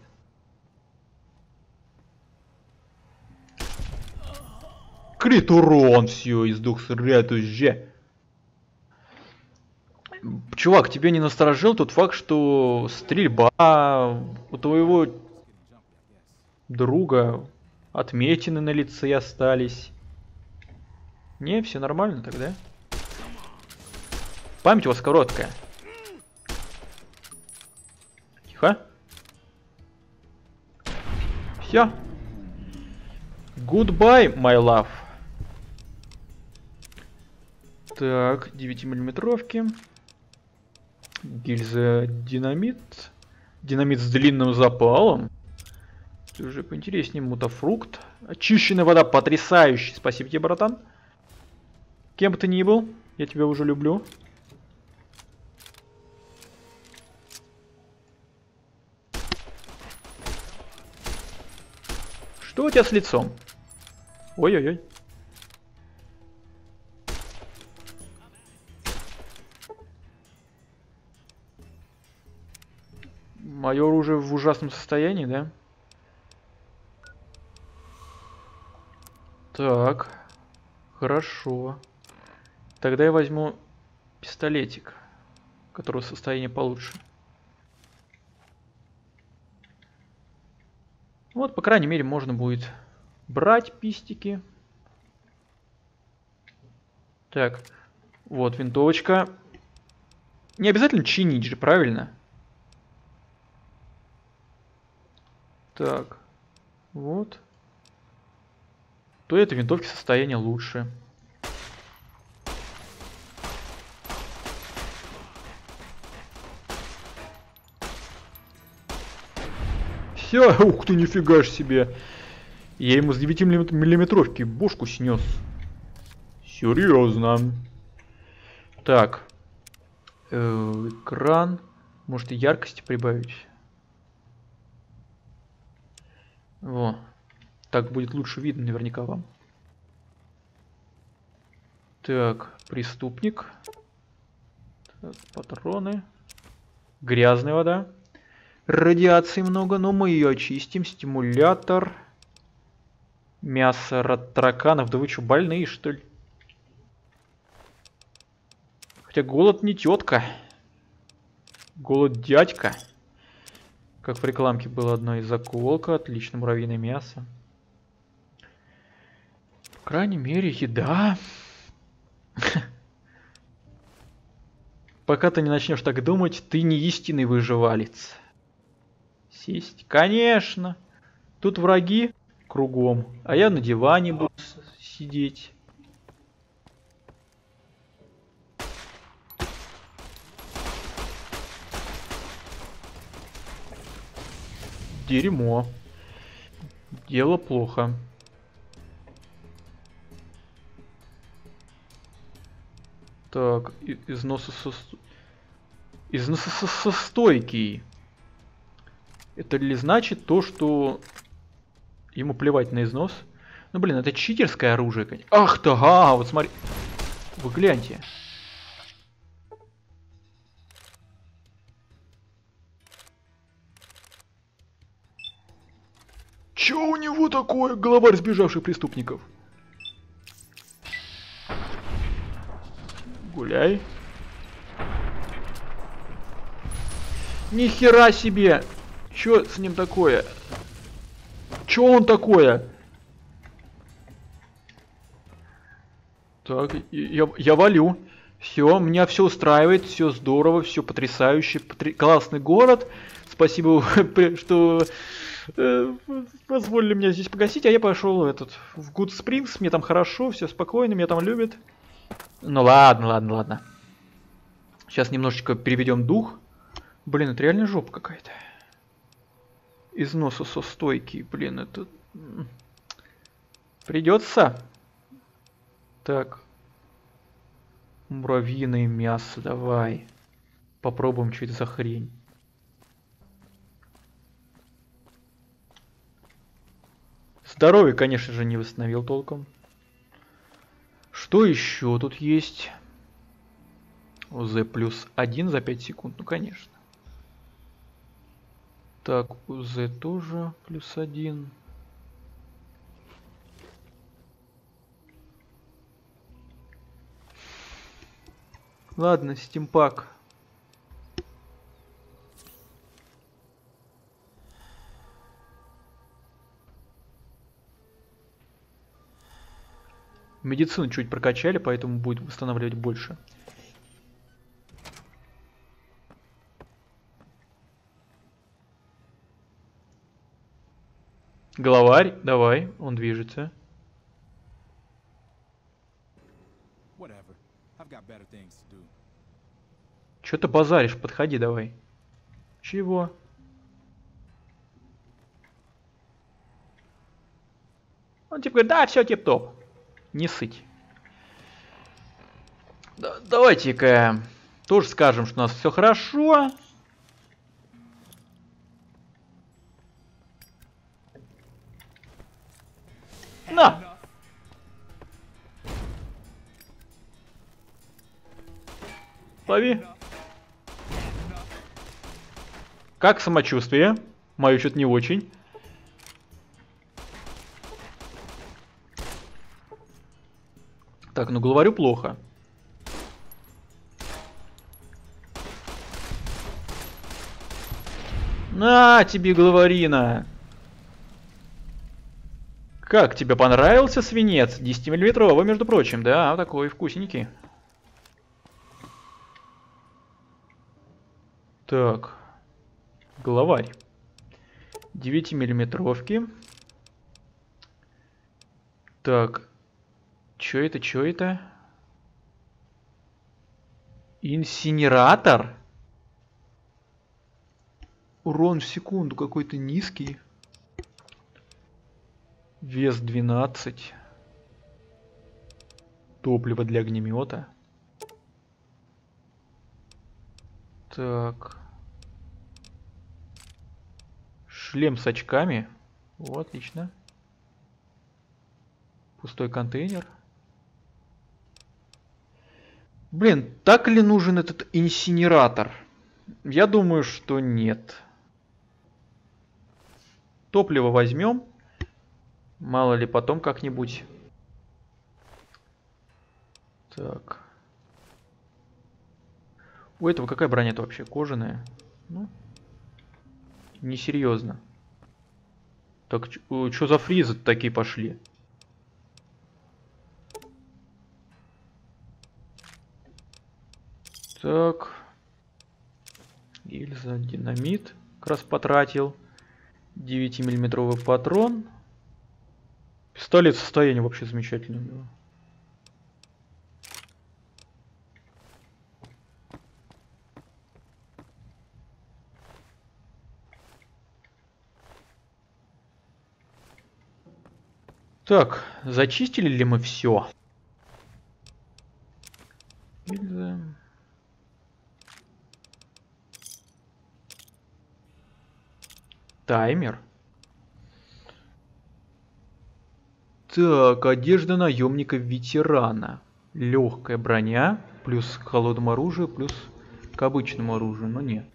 A: Крит урон, все, издох сразу же. Чувак, тебя не насторожил тот факт, что стрельба у твоего друга, отметины на лице остались? Не, все нормально тогда. Память у вас короткая. Тихо. Все. Goodbye, my love. Так, девятимиллиметровки. Гильза динамит. Динамит с длинным запалом. Это уже поинтереснее. Мутафрукт. Очищенная вода, потрясающий. Спасибо тебе, братан. Кем бы ты ни был, я тебя уже люблю. Что у тебя с лицом? Ой-ой-ой. Мое оружие в ужасном состоянии, да? Так. Хорошо. Тогда я возьму пистолетик, которого состояние получше. Вот, по крайней мере, можно будет брать пистики. Так, вот винтовочка. Не обязательно чинить же, правильно? Так, вот. То этой винтовки состояние лучше. Все, ух ты, нифига ж себе. Я ему с девятимиллиметровки бошку снес. Серьезно. Так. Э, экран. Может и яркости прибавить. Во. Так будет лучше видно наверняка вам. Так, преступник. Так, патроны. Грязная вода. Радиации много, но мы ее очистим. Стимулятор. Мясо тараканов. Да вы что, больные, что ли? Хотя голод не тетка. Голод дядька. Как в рекламке было одно из заколка. Отлично, муравьиное мясо. По крайней мере, еда. Пока ты не начнешь так думать, ты не истинный выживалец. Сесть? Конечно. Тут враги кругом, а я на диване буду сидеть. Дерьмо. Дело плохо. Так, износосостойкий. Износосостойкий. Это ли значит то, что ему плевать на износ? Ну, блин, это читерское оружие, конечно. Ах ты, а, вот смотри. Вы гляньте. Чё у него такое, главарь сбежавших преступников? Гуляй. Ни хера себе! Чё с ним такое? Чё он такое? Так, я, я валю. Все, меня все устраивает, все здорово, все потрясающе. Потр... Классный город. Спасибо, что Э, Позволили мне здесь погасить, а я пошел этот в Good Springs. Мне там хорошо, все спокойно, меня там любят. Ну ладно, ладно, ладно. Сейчас немножечко переведем дух. Блин, это реально жопа какая-то. Износа со стойки, блин, это... Придется. Так. Муравьиное мясо, давай. Попробуем, что это за хрень. Здоровье, конечно же, не восстановил толком. Что еще тут есть? УЗ плюс один за пять секунд, ну конечно. Так, УЗ тоже плюс один. Ладно, стимпак. Медицину чуть прокачали, поэтому будет восстанавливать больше. Главарь, давай, он движется. Чё ты базаришь? Подходи давай. Чего? Он типа говорит, да, все тип-топ. Не сыть. Да, давайте-ка тоже скажем, что у нас все хорошо. На! Лови. Как самочувствие? Мое что-то не очень. Так, ну говорю плохо. На тебе, главарина. Как тебе понравился свинец? десятимиллиметровый, между прочим, да, такой вкусненький. Так. Главарь. девятимиллиметровки. Так. Чё это, чё это? Инсинератор? Урон в секунду какой-то низкий. Вес двенадцать. Топливо для огнемета. Так. Шлем с очками. О, отлично. Пустой контейнер. Блин, так ли нужен этот инсинератор? Я думаю, что нет. Топливо возьмем. Мало ли потом как-нибудь. Так. У этого какая броня-то вообще? Кожаная? Ну, несерьезно. Так, что за фризы такие пошли? Так. Гильза, динамит. Как раз потратил. девятимиллиметровый патрон. Пистолет состояние вообще замечательное. Так, зачистили ли мы все? Гильза. Таймер. Так, одежда наемника-ветерана. Легкая броня, плюс к холодному оружию, плюс к обычному оружию. Но нет.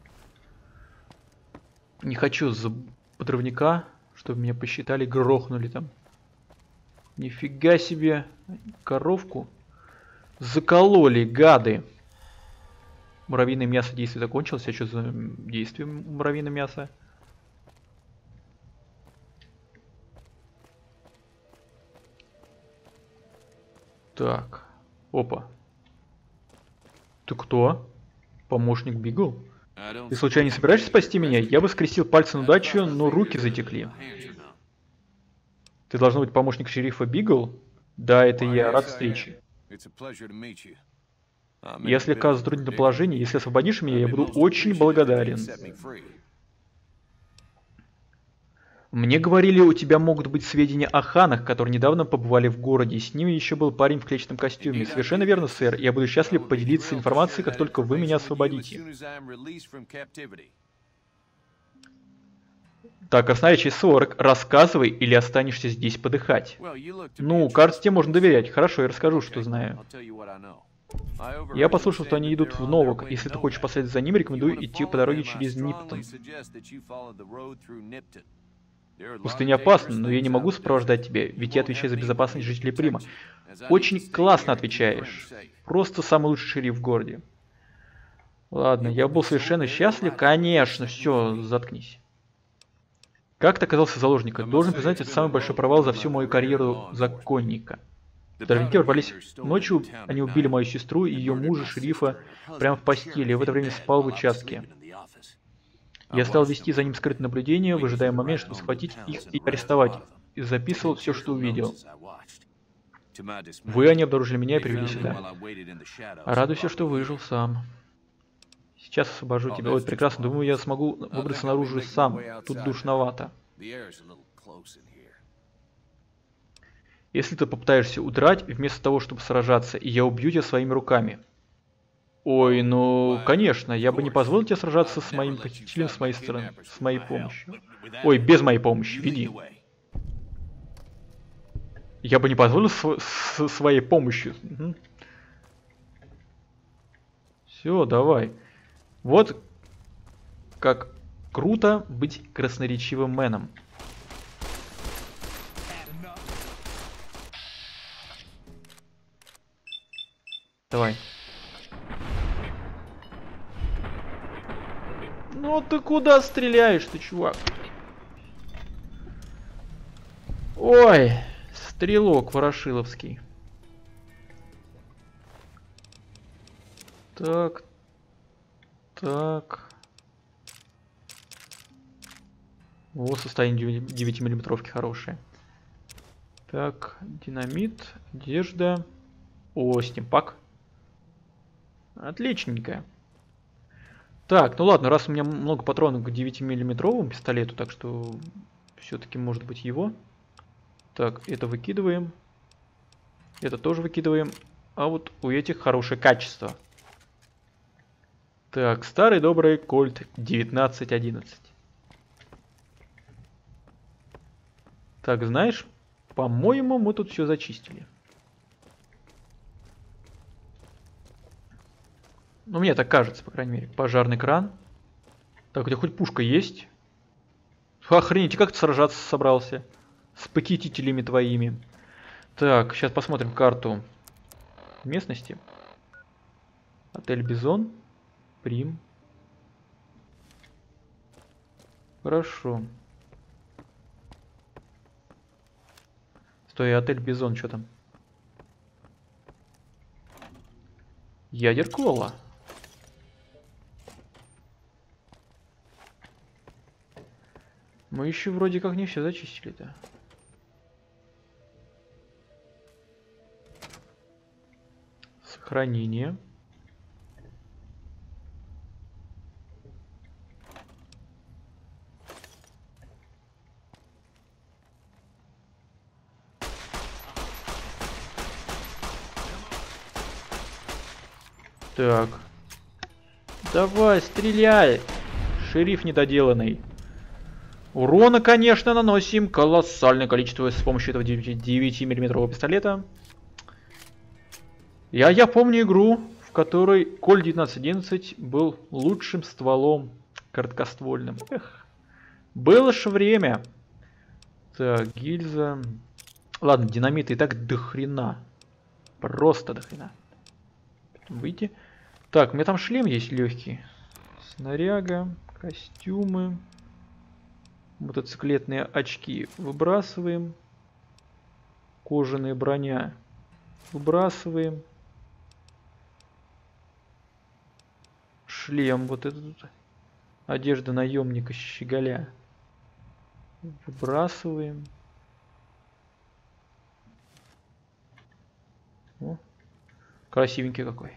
A: Не хочу за подрывника, чтобы меня посчитали, грохнули там. Нифига себе. Коровку. Закололи, гады. Муравьиное мясо действие закончилось. А что за действие муравьиное мясо? Так. Опа. Ты кто? Помощник Бигл? Ты случайно не собираешься спасти меня? Я бы скрестил пальцы на удачу, но руки затекли. Ты должен быть помощник шерифа Бигл? Да, это я. Рад встрече. Я слегка в затруднительном положении. Если освободишь меня, я буду очень благодарен. Мне говорили, у тебя могут быть сведения о ханах, которые недавно побывали в городе. С ними еще был парень в клетчатом костюме. Совершенно верно, сэр. Я буду счастлив поделиться информацией, как только вы меня освободите. Так, красноречие сорок. Рассказывай, или останешься здесь подыхать. Ну, кажется, тебе можно доверять. Хорошо, я расскажу, что знаю. Я послушал, что они идут в Новок. Если ты хочешь последовать за ним, рекомендую идти по дороге через Ниптон. Пустыня опасна, но я не могу сопровождать тебя, ведь я отвечаю за безопасность жителей Прима. Очень классно отвечаешь. Просто самый лучший шериф в городе. Ладно, я был совершенно счастлив. Конечно, все, заткнись. Как ты оказался заложником? Должен признать, это самый большой провал за всю мою карьеру законника. Дорожники ворвались ночью, они убили мою сестру и ее мужа, шерифа, прямо в постели. Я в это время спал в участке. Я стал вести за ним скрытое наблюдение, выжидая момент, чтобы схватить их и арестовать. И записывал все, что увидел. Вы, они обнаружили меня и привели сюда. Радуйся, что выжил сам. Сейчас освобожу тебя. Ой, прекрасно. Думаю, я смогу выбраться наружу сам. Тут душновато. Если ты попытаешься удрать, вместо того, чтобы сражаться, и я убью тебя своими руками. Ой, ну, конечно, я бы не позволил тебе сражаться с моим похитителем с моей стороны, с моей помощью. Ой, без моей помощи, веди. Я бы не позволил с, с своей помощью. Угу. Все, давай. Вот как круто быть красноречивым мэном. Давай. Ну ты куда стреляешь, ты, чувак? Ой, стрелок ворошиловский. Так. Так. О, состояние девятимиллиметровки хорошее. Так, динамит, одежда. О, стимпак. Отличненько. Так, ну ладно, раз у меня много патронов к девятимиллиметровому пистолету, так что все-таки может быть его. Так, это выкидываем. Это тоже выкидываем. А вот у этих хорошее качество. Так, старый добрый Кольт девятнадцать одиннадцать. Так, знаешь, по-моему, мы тут все зачистили. Ну, мне так кажется, по крайней мере. Пожарный кран. Так, у тебя хоть пушка есть? Охренеть, как ты сражаться собрался? С похитителями твоими. Так, сейчас посмотрим карту местности. Отель Бизон. Прим. Хорошо. Стой, отель Бизон, что там? Ядеркола. Мы еще вроде как не все зачистили-то. Сохранение. Так. Давай, стреляй. Шериф недоделанный. Урона, конечно, наносим колоссальное количество с помощью этого девятимиллиметрового пистолета. Я, я помню игру, в которой Кольт девятнадцать одиннадцать был лучшим стволом короткоствольным. Эх, было ж время. Так, гильза. Ладно, динамита и так до хрена. Просто до хрена. Выйти. Так, у меня там шлем есть легкий. Снаряга, костюмы. Мотоциклетные очки выбрасываем. Кожаная броня выбрасываем. Шлем вот этот. Одежда наемника щеголя. Выбрасываем. О, красивенький какой.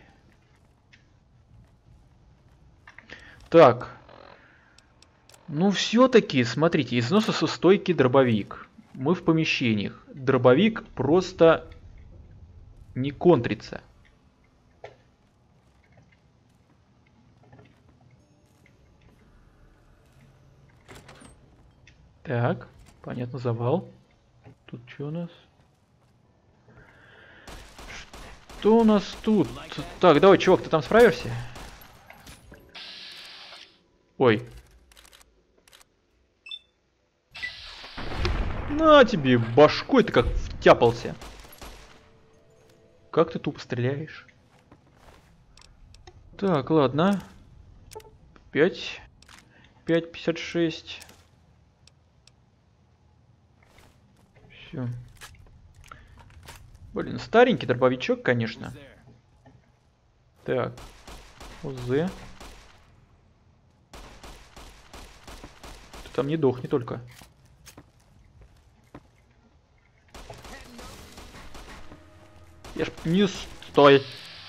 A: Так. Ну, все-таки, смотрите, износостойкий дробовик. Мы в помещениях. Дробовик просто не контрится. Так, понятно, завал. Тут что у нас? Что у нас тут? Так, давай, чувак, ты там справишься? Ой. На тебе, башкой ты как втяпался. Как ты тупо стреляешь? Так, ладно. пять. пять пятьдесят шесть. Все. Блин, старенький дробовичок, конечно. Так. ОЗ. Ты там не дохни только. Я ж не стой.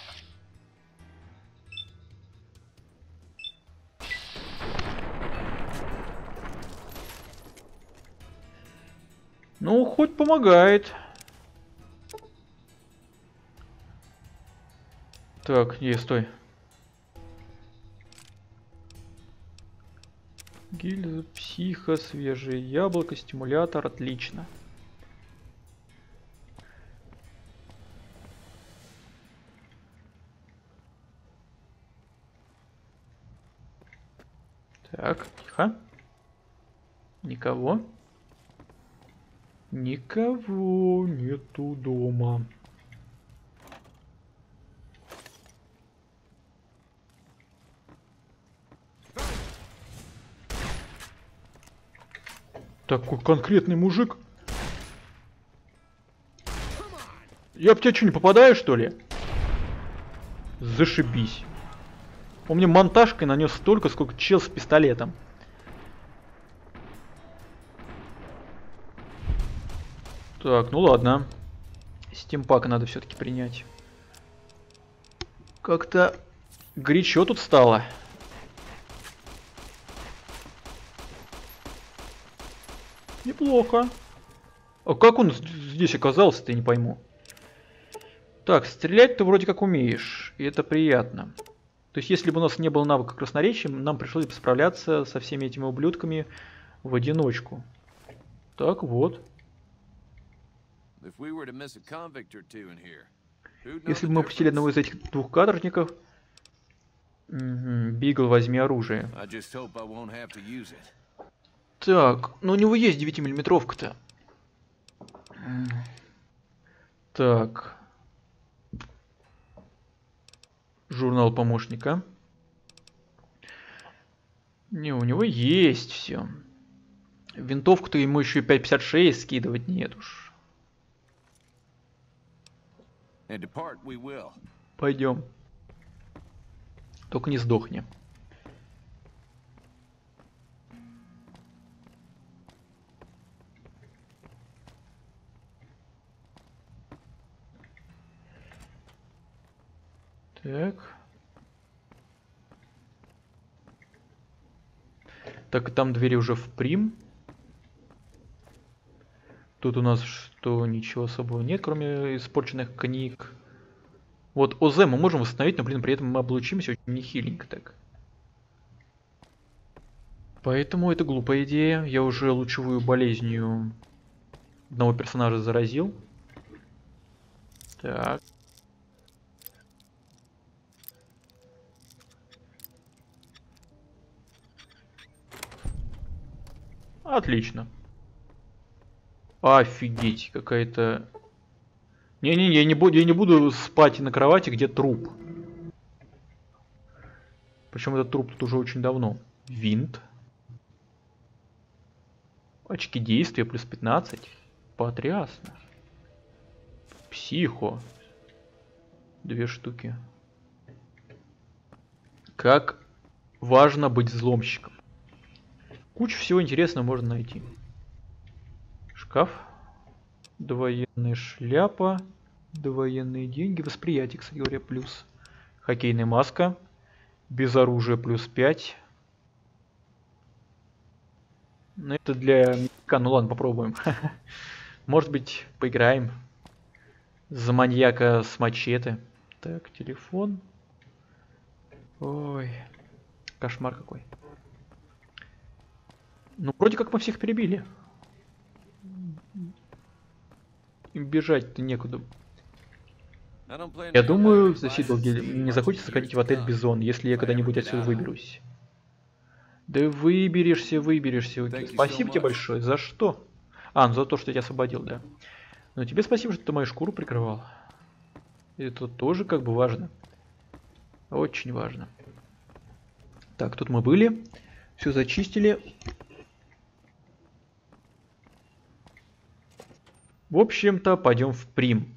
A: Ну, хоть помогает. Так, не, стой. Гильза, психо, свежее яблоко, стимулятор, отлично. Так, тихо. Никого. Никого нету дома. Такой конкретный мужик. Я в тебя что, не попадаю, что ли? Зашибись. Он мне монтажкой нанес столько, сколько чел с пистолетом. Так, ну ладно. Стимпак надо все-таки принять. Как-то горячо тут стало. Неплохо. А как он здесь оказался-то, я не пойму. Так, стрелять ты вроде как умеешь, и это приятно. То есть, если бы у нас не было навыка красноречия, нам пришлось бы справляться со всеми этими ублюдками в одиночку. Так вот. Если бы мы пустили одного из этих двух каторжников... Угу, Бигл, возьми оружие. Так, ну у него есть девятимиллиметровка-то. Так. Журнал помощника. Не, у него есть все. Винтовку-то ему еще пять пятьдесят шесть скидывать нет уж. Пойдем. Только не сдохни. Так. Так, там двери уже в прим. Тут у нас что, ничего особого нет, кроме испорченных книг. Вот ОЗ мы можем восстановить, но, блин, при этом мы облучимся очень нехиленько так. Поэтому это глупая идея. Я уже лучевую болезнью одного персонажа заразил. Так. Отлично. Офигеть, какая-то... Не-не-не, я не буду, я не буду спать на кровати, где труп. Причем этот труп тут уже очень давно. Винт. Очки действия плюс пятнадцать. Потрясно. Психо. Две штуки. Как важно быть взломщиком. Кучу всего интересного можно найти. Шкаф. Довоенная шляпа. Довоенные деньги. Восприятие, кстати говоря, плюс. Хоккейная маска. Без оружия плюс пять. Ну это для мягка. Ну ладно, попробуем. Может быть, поиграем. За маньяка с мачете. Так, телефон. Ой. Кошмар какой. Ну, вроде как мы всех перебили. Бежать-то некуда. Я думаю, за долги не захочется заходить в отель Бизон, если я когда-нибудь отсюда выберусь. Да выберешься, выберешься. Окей. Спасибо тебе большое. За что? А, ну за то, что я тебя освободил, да. Но тебе спасибо, что ты мою шкуру прикрывал. Это тоже как бы важно. Очень важно. Так, тут мы были. Все зачистили. В общем-то, пойдем в Прим.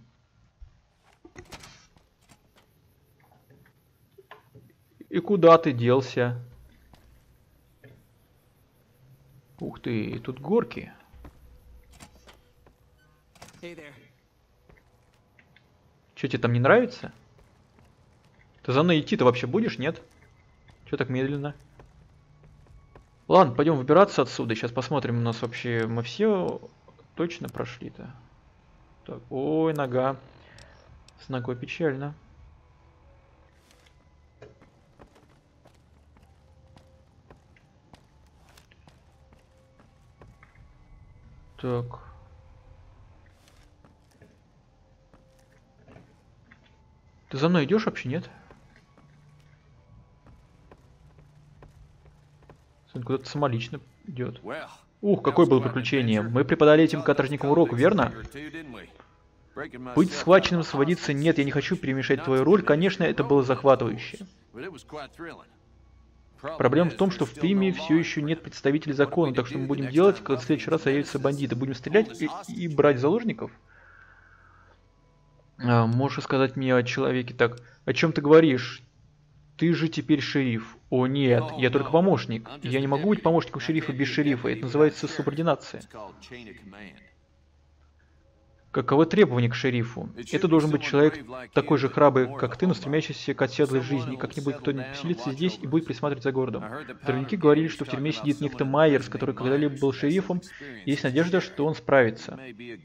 A: И куда ты делся? Ух ты, тут горки. Че, тебе там не нравится? Ты за мной идти-то вообще будешь, нет? Че так медленно? Ладно, пойдем выбираться отсюда. Сейчас посмотрим, у нас вообще... Мы все точно прошли-то. Так, ой, нога. С ногой печально. Так. Ты за мной идешь вообще, нет? Куда-то самолично идет. Ух, какое было приключение. Мы преподали этим каторжникам урок, верно? Быть схваченным, сводиться нет, я не хочу перемешать твою роль. Конечно, это было захватывающе. Проблема в том, что в Приме все еще нет представителей закона, так что мы будем делать, когда в следующий раз появятся бандиты. Будем стрелять и, и брать заложников? А, можешь сказать мне о человеке так? О чем ты говоришь? Ты же теперь шериф. О нет, я только помощник. Я не могу быть помощником шерифа без шерифа. Это называется субординация. Каковы требования к шерифу? Это должен быть человек такой же храбрый, как ты, но стремящийся к оседлой жизни. Как-нибудь кто-нибудь поселится здесь и будет присматривать за городом. Дровники говорили, что в тюрьме сидит некто Майерс, который когда-либо был шерифом. Есть надежда, что он справится.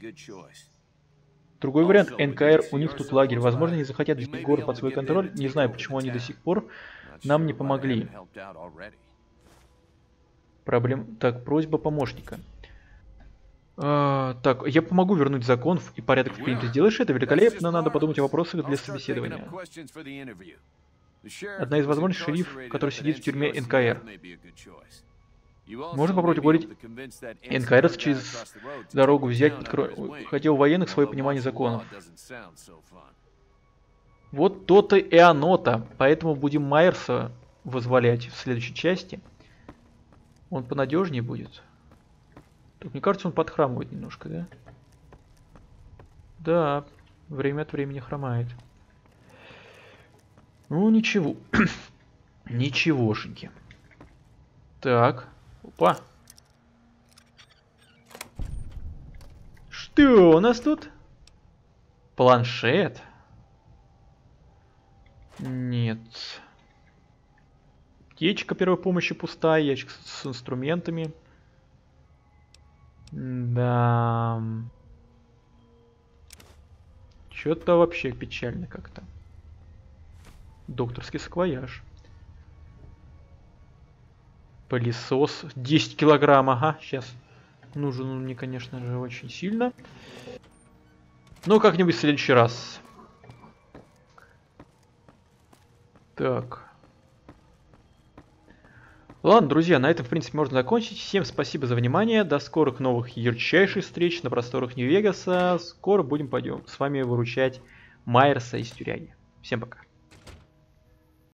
A: Другой вариант, эн ка эр, у них тут лагерь. Возможно, они захотят взять город под свой контроль. Не знаю, почему они до сих пор нам не помогли. Проблем... Так, просьба помощника. А, так, я помогу вернуть закон и порядок в Прим. Ты сделаешь это? Великолепно, надо подумать о вопросах для собеседования. Одна из возможностей, шериф, который сидит в тюрьме эн ка эр. Можно попробовать уговорить эн ка эр через дорогу взять под крыло, хотя у военных свое понимание законов. Вот то-то и оно-то. Поэтому будем Майерса вызволять в следующей части. Он понадежнее будет. Так, мне кажется, он подхрамывает немножко, да? Да, время от времени хромает. Ну, ничего. Ничегошеньки. Так. Опа. Что у нас тут? Планшет? Нет. Аптечка первой помощи пустая, ящик с инструментами. Да. Что-то вообще печально как-то. Докторский саквояж. Пылесос. десять килограмм, ага, сейчас. Нужен он мне, конечно же, очень сильно. Но как-нибудь в следующий раз. Так. Ладно, друзья, на этом, в принципе, можно закончить. Всем спасибо за внимание. До скорых новых ярчайших встреч на просторах Нью-Вегаса. Скоро будем пойдем с вами выручать Майерса из тюряги. Всем пока.